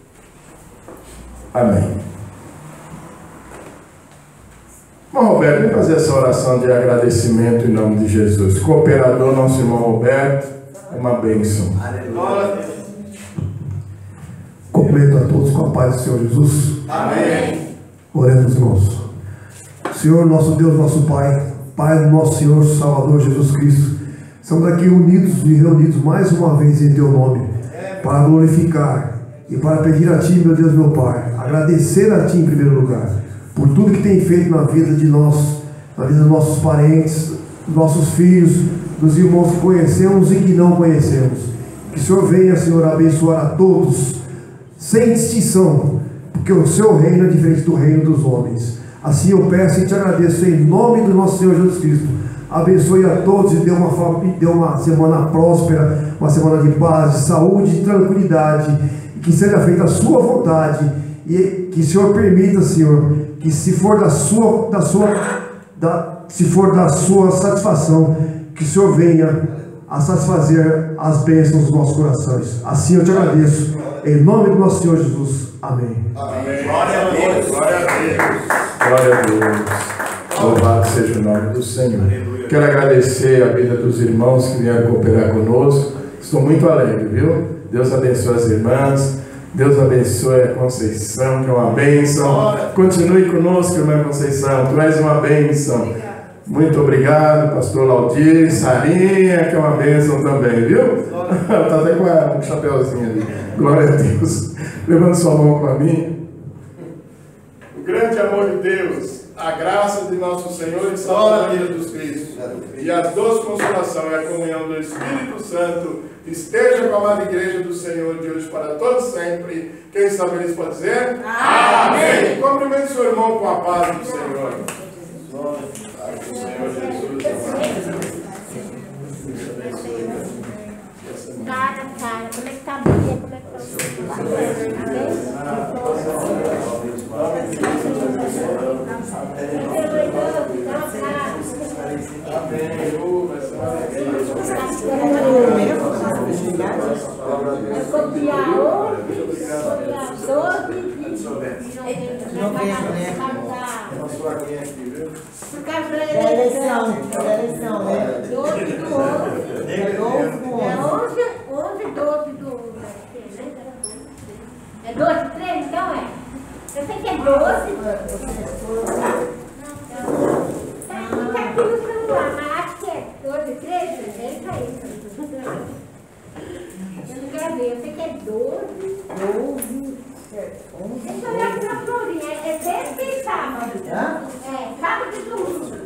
Speaker 3: Amém. Bom, Roberto, vem fazer essa oração de agradecimento em nome de Jesus. Cooperador, nosso irmão Roberto, uma bênção.
Speaker 9: Completo a todos com a paz do Senhor Jesus.
Speaker 3: Amém.
Speaker 9: Oremos, irmãos. Senhor, nosso Deus, nosso Pai, Pai do nosso Senhor Salvador Jesus Cristo, estamos aqui unidos e reunidos mais uma vez em Teu nome, para glorificar e para pedir a Ti, meu Deus, meu Pai, agradecer a Ti em primeiro lugar, por tudo que tem feito na vida de nós, na vida dos nossos parentes, dos nossos filhos, dos irmãos que conhecemos e que não conhecemos. Que o Senhor venha, Senhor, abençoar a todos, sem distinção, porque o Seu reino é diferente do reino dos homens. Assim eu peço e te agradeço em nome do nosso Senhor Jesus Cristo. Abençoe a todos e dê uma semana próspera, uma semana de paz, de saúde, de tranquilidade, e que seja feita a Sua vontade, e que o Senhor permita, Senhor, que se for da sua satisfação, que o Senhor venha a satisfazer as bênçãos dos nossos corações. Assim eu te agradeço, em nome do nosso Senhor Jesus. Amém.
Speaker 2: Amém. Glória a Deus. Glória a Deus.
Speaker 3: Glória a Deus. Louvado seja o nome do Senhor. Quero agradecer a vida dos irmãos que vieram cooperar conosco. Estou muito alegre, viu? Deus abençoe as irmãs. Deus abençoe a Conceição, que é uma bênção. Continue conosco, irmã Conceição. Tu és uma bênção. Muito obrigado, pastor Laudir, Sarinha, que é uma bênção também, viu? Está até com o chapéuzinho ali. Glória a Deus. Levando sua mão para mim. O grande amor de Deus, a graça de nosso Senhor e Salvador Jesus Cristo, e as doces consolação e a comunhão do Espírito Santo esteja com a amada igreja do Senhor de hoje para todos sempre. Quem está feliz pode dizer? Amém! Cumprimente seu irmão com a paz do Senhor. Paz do Senhor Jesus.
Speaker 4: Cara, como é que tá a Bíblia? Como é que tá o É 12, 13, então é? Eu sei que é 12. Tá aqui no celular, mas acho que é 12, 13. É isso aí. Eu não quero ver, eu sei que é 12. 12. Deixa eu olhar aqui na florinha. É sexta e sábado. É, sábado e domingo.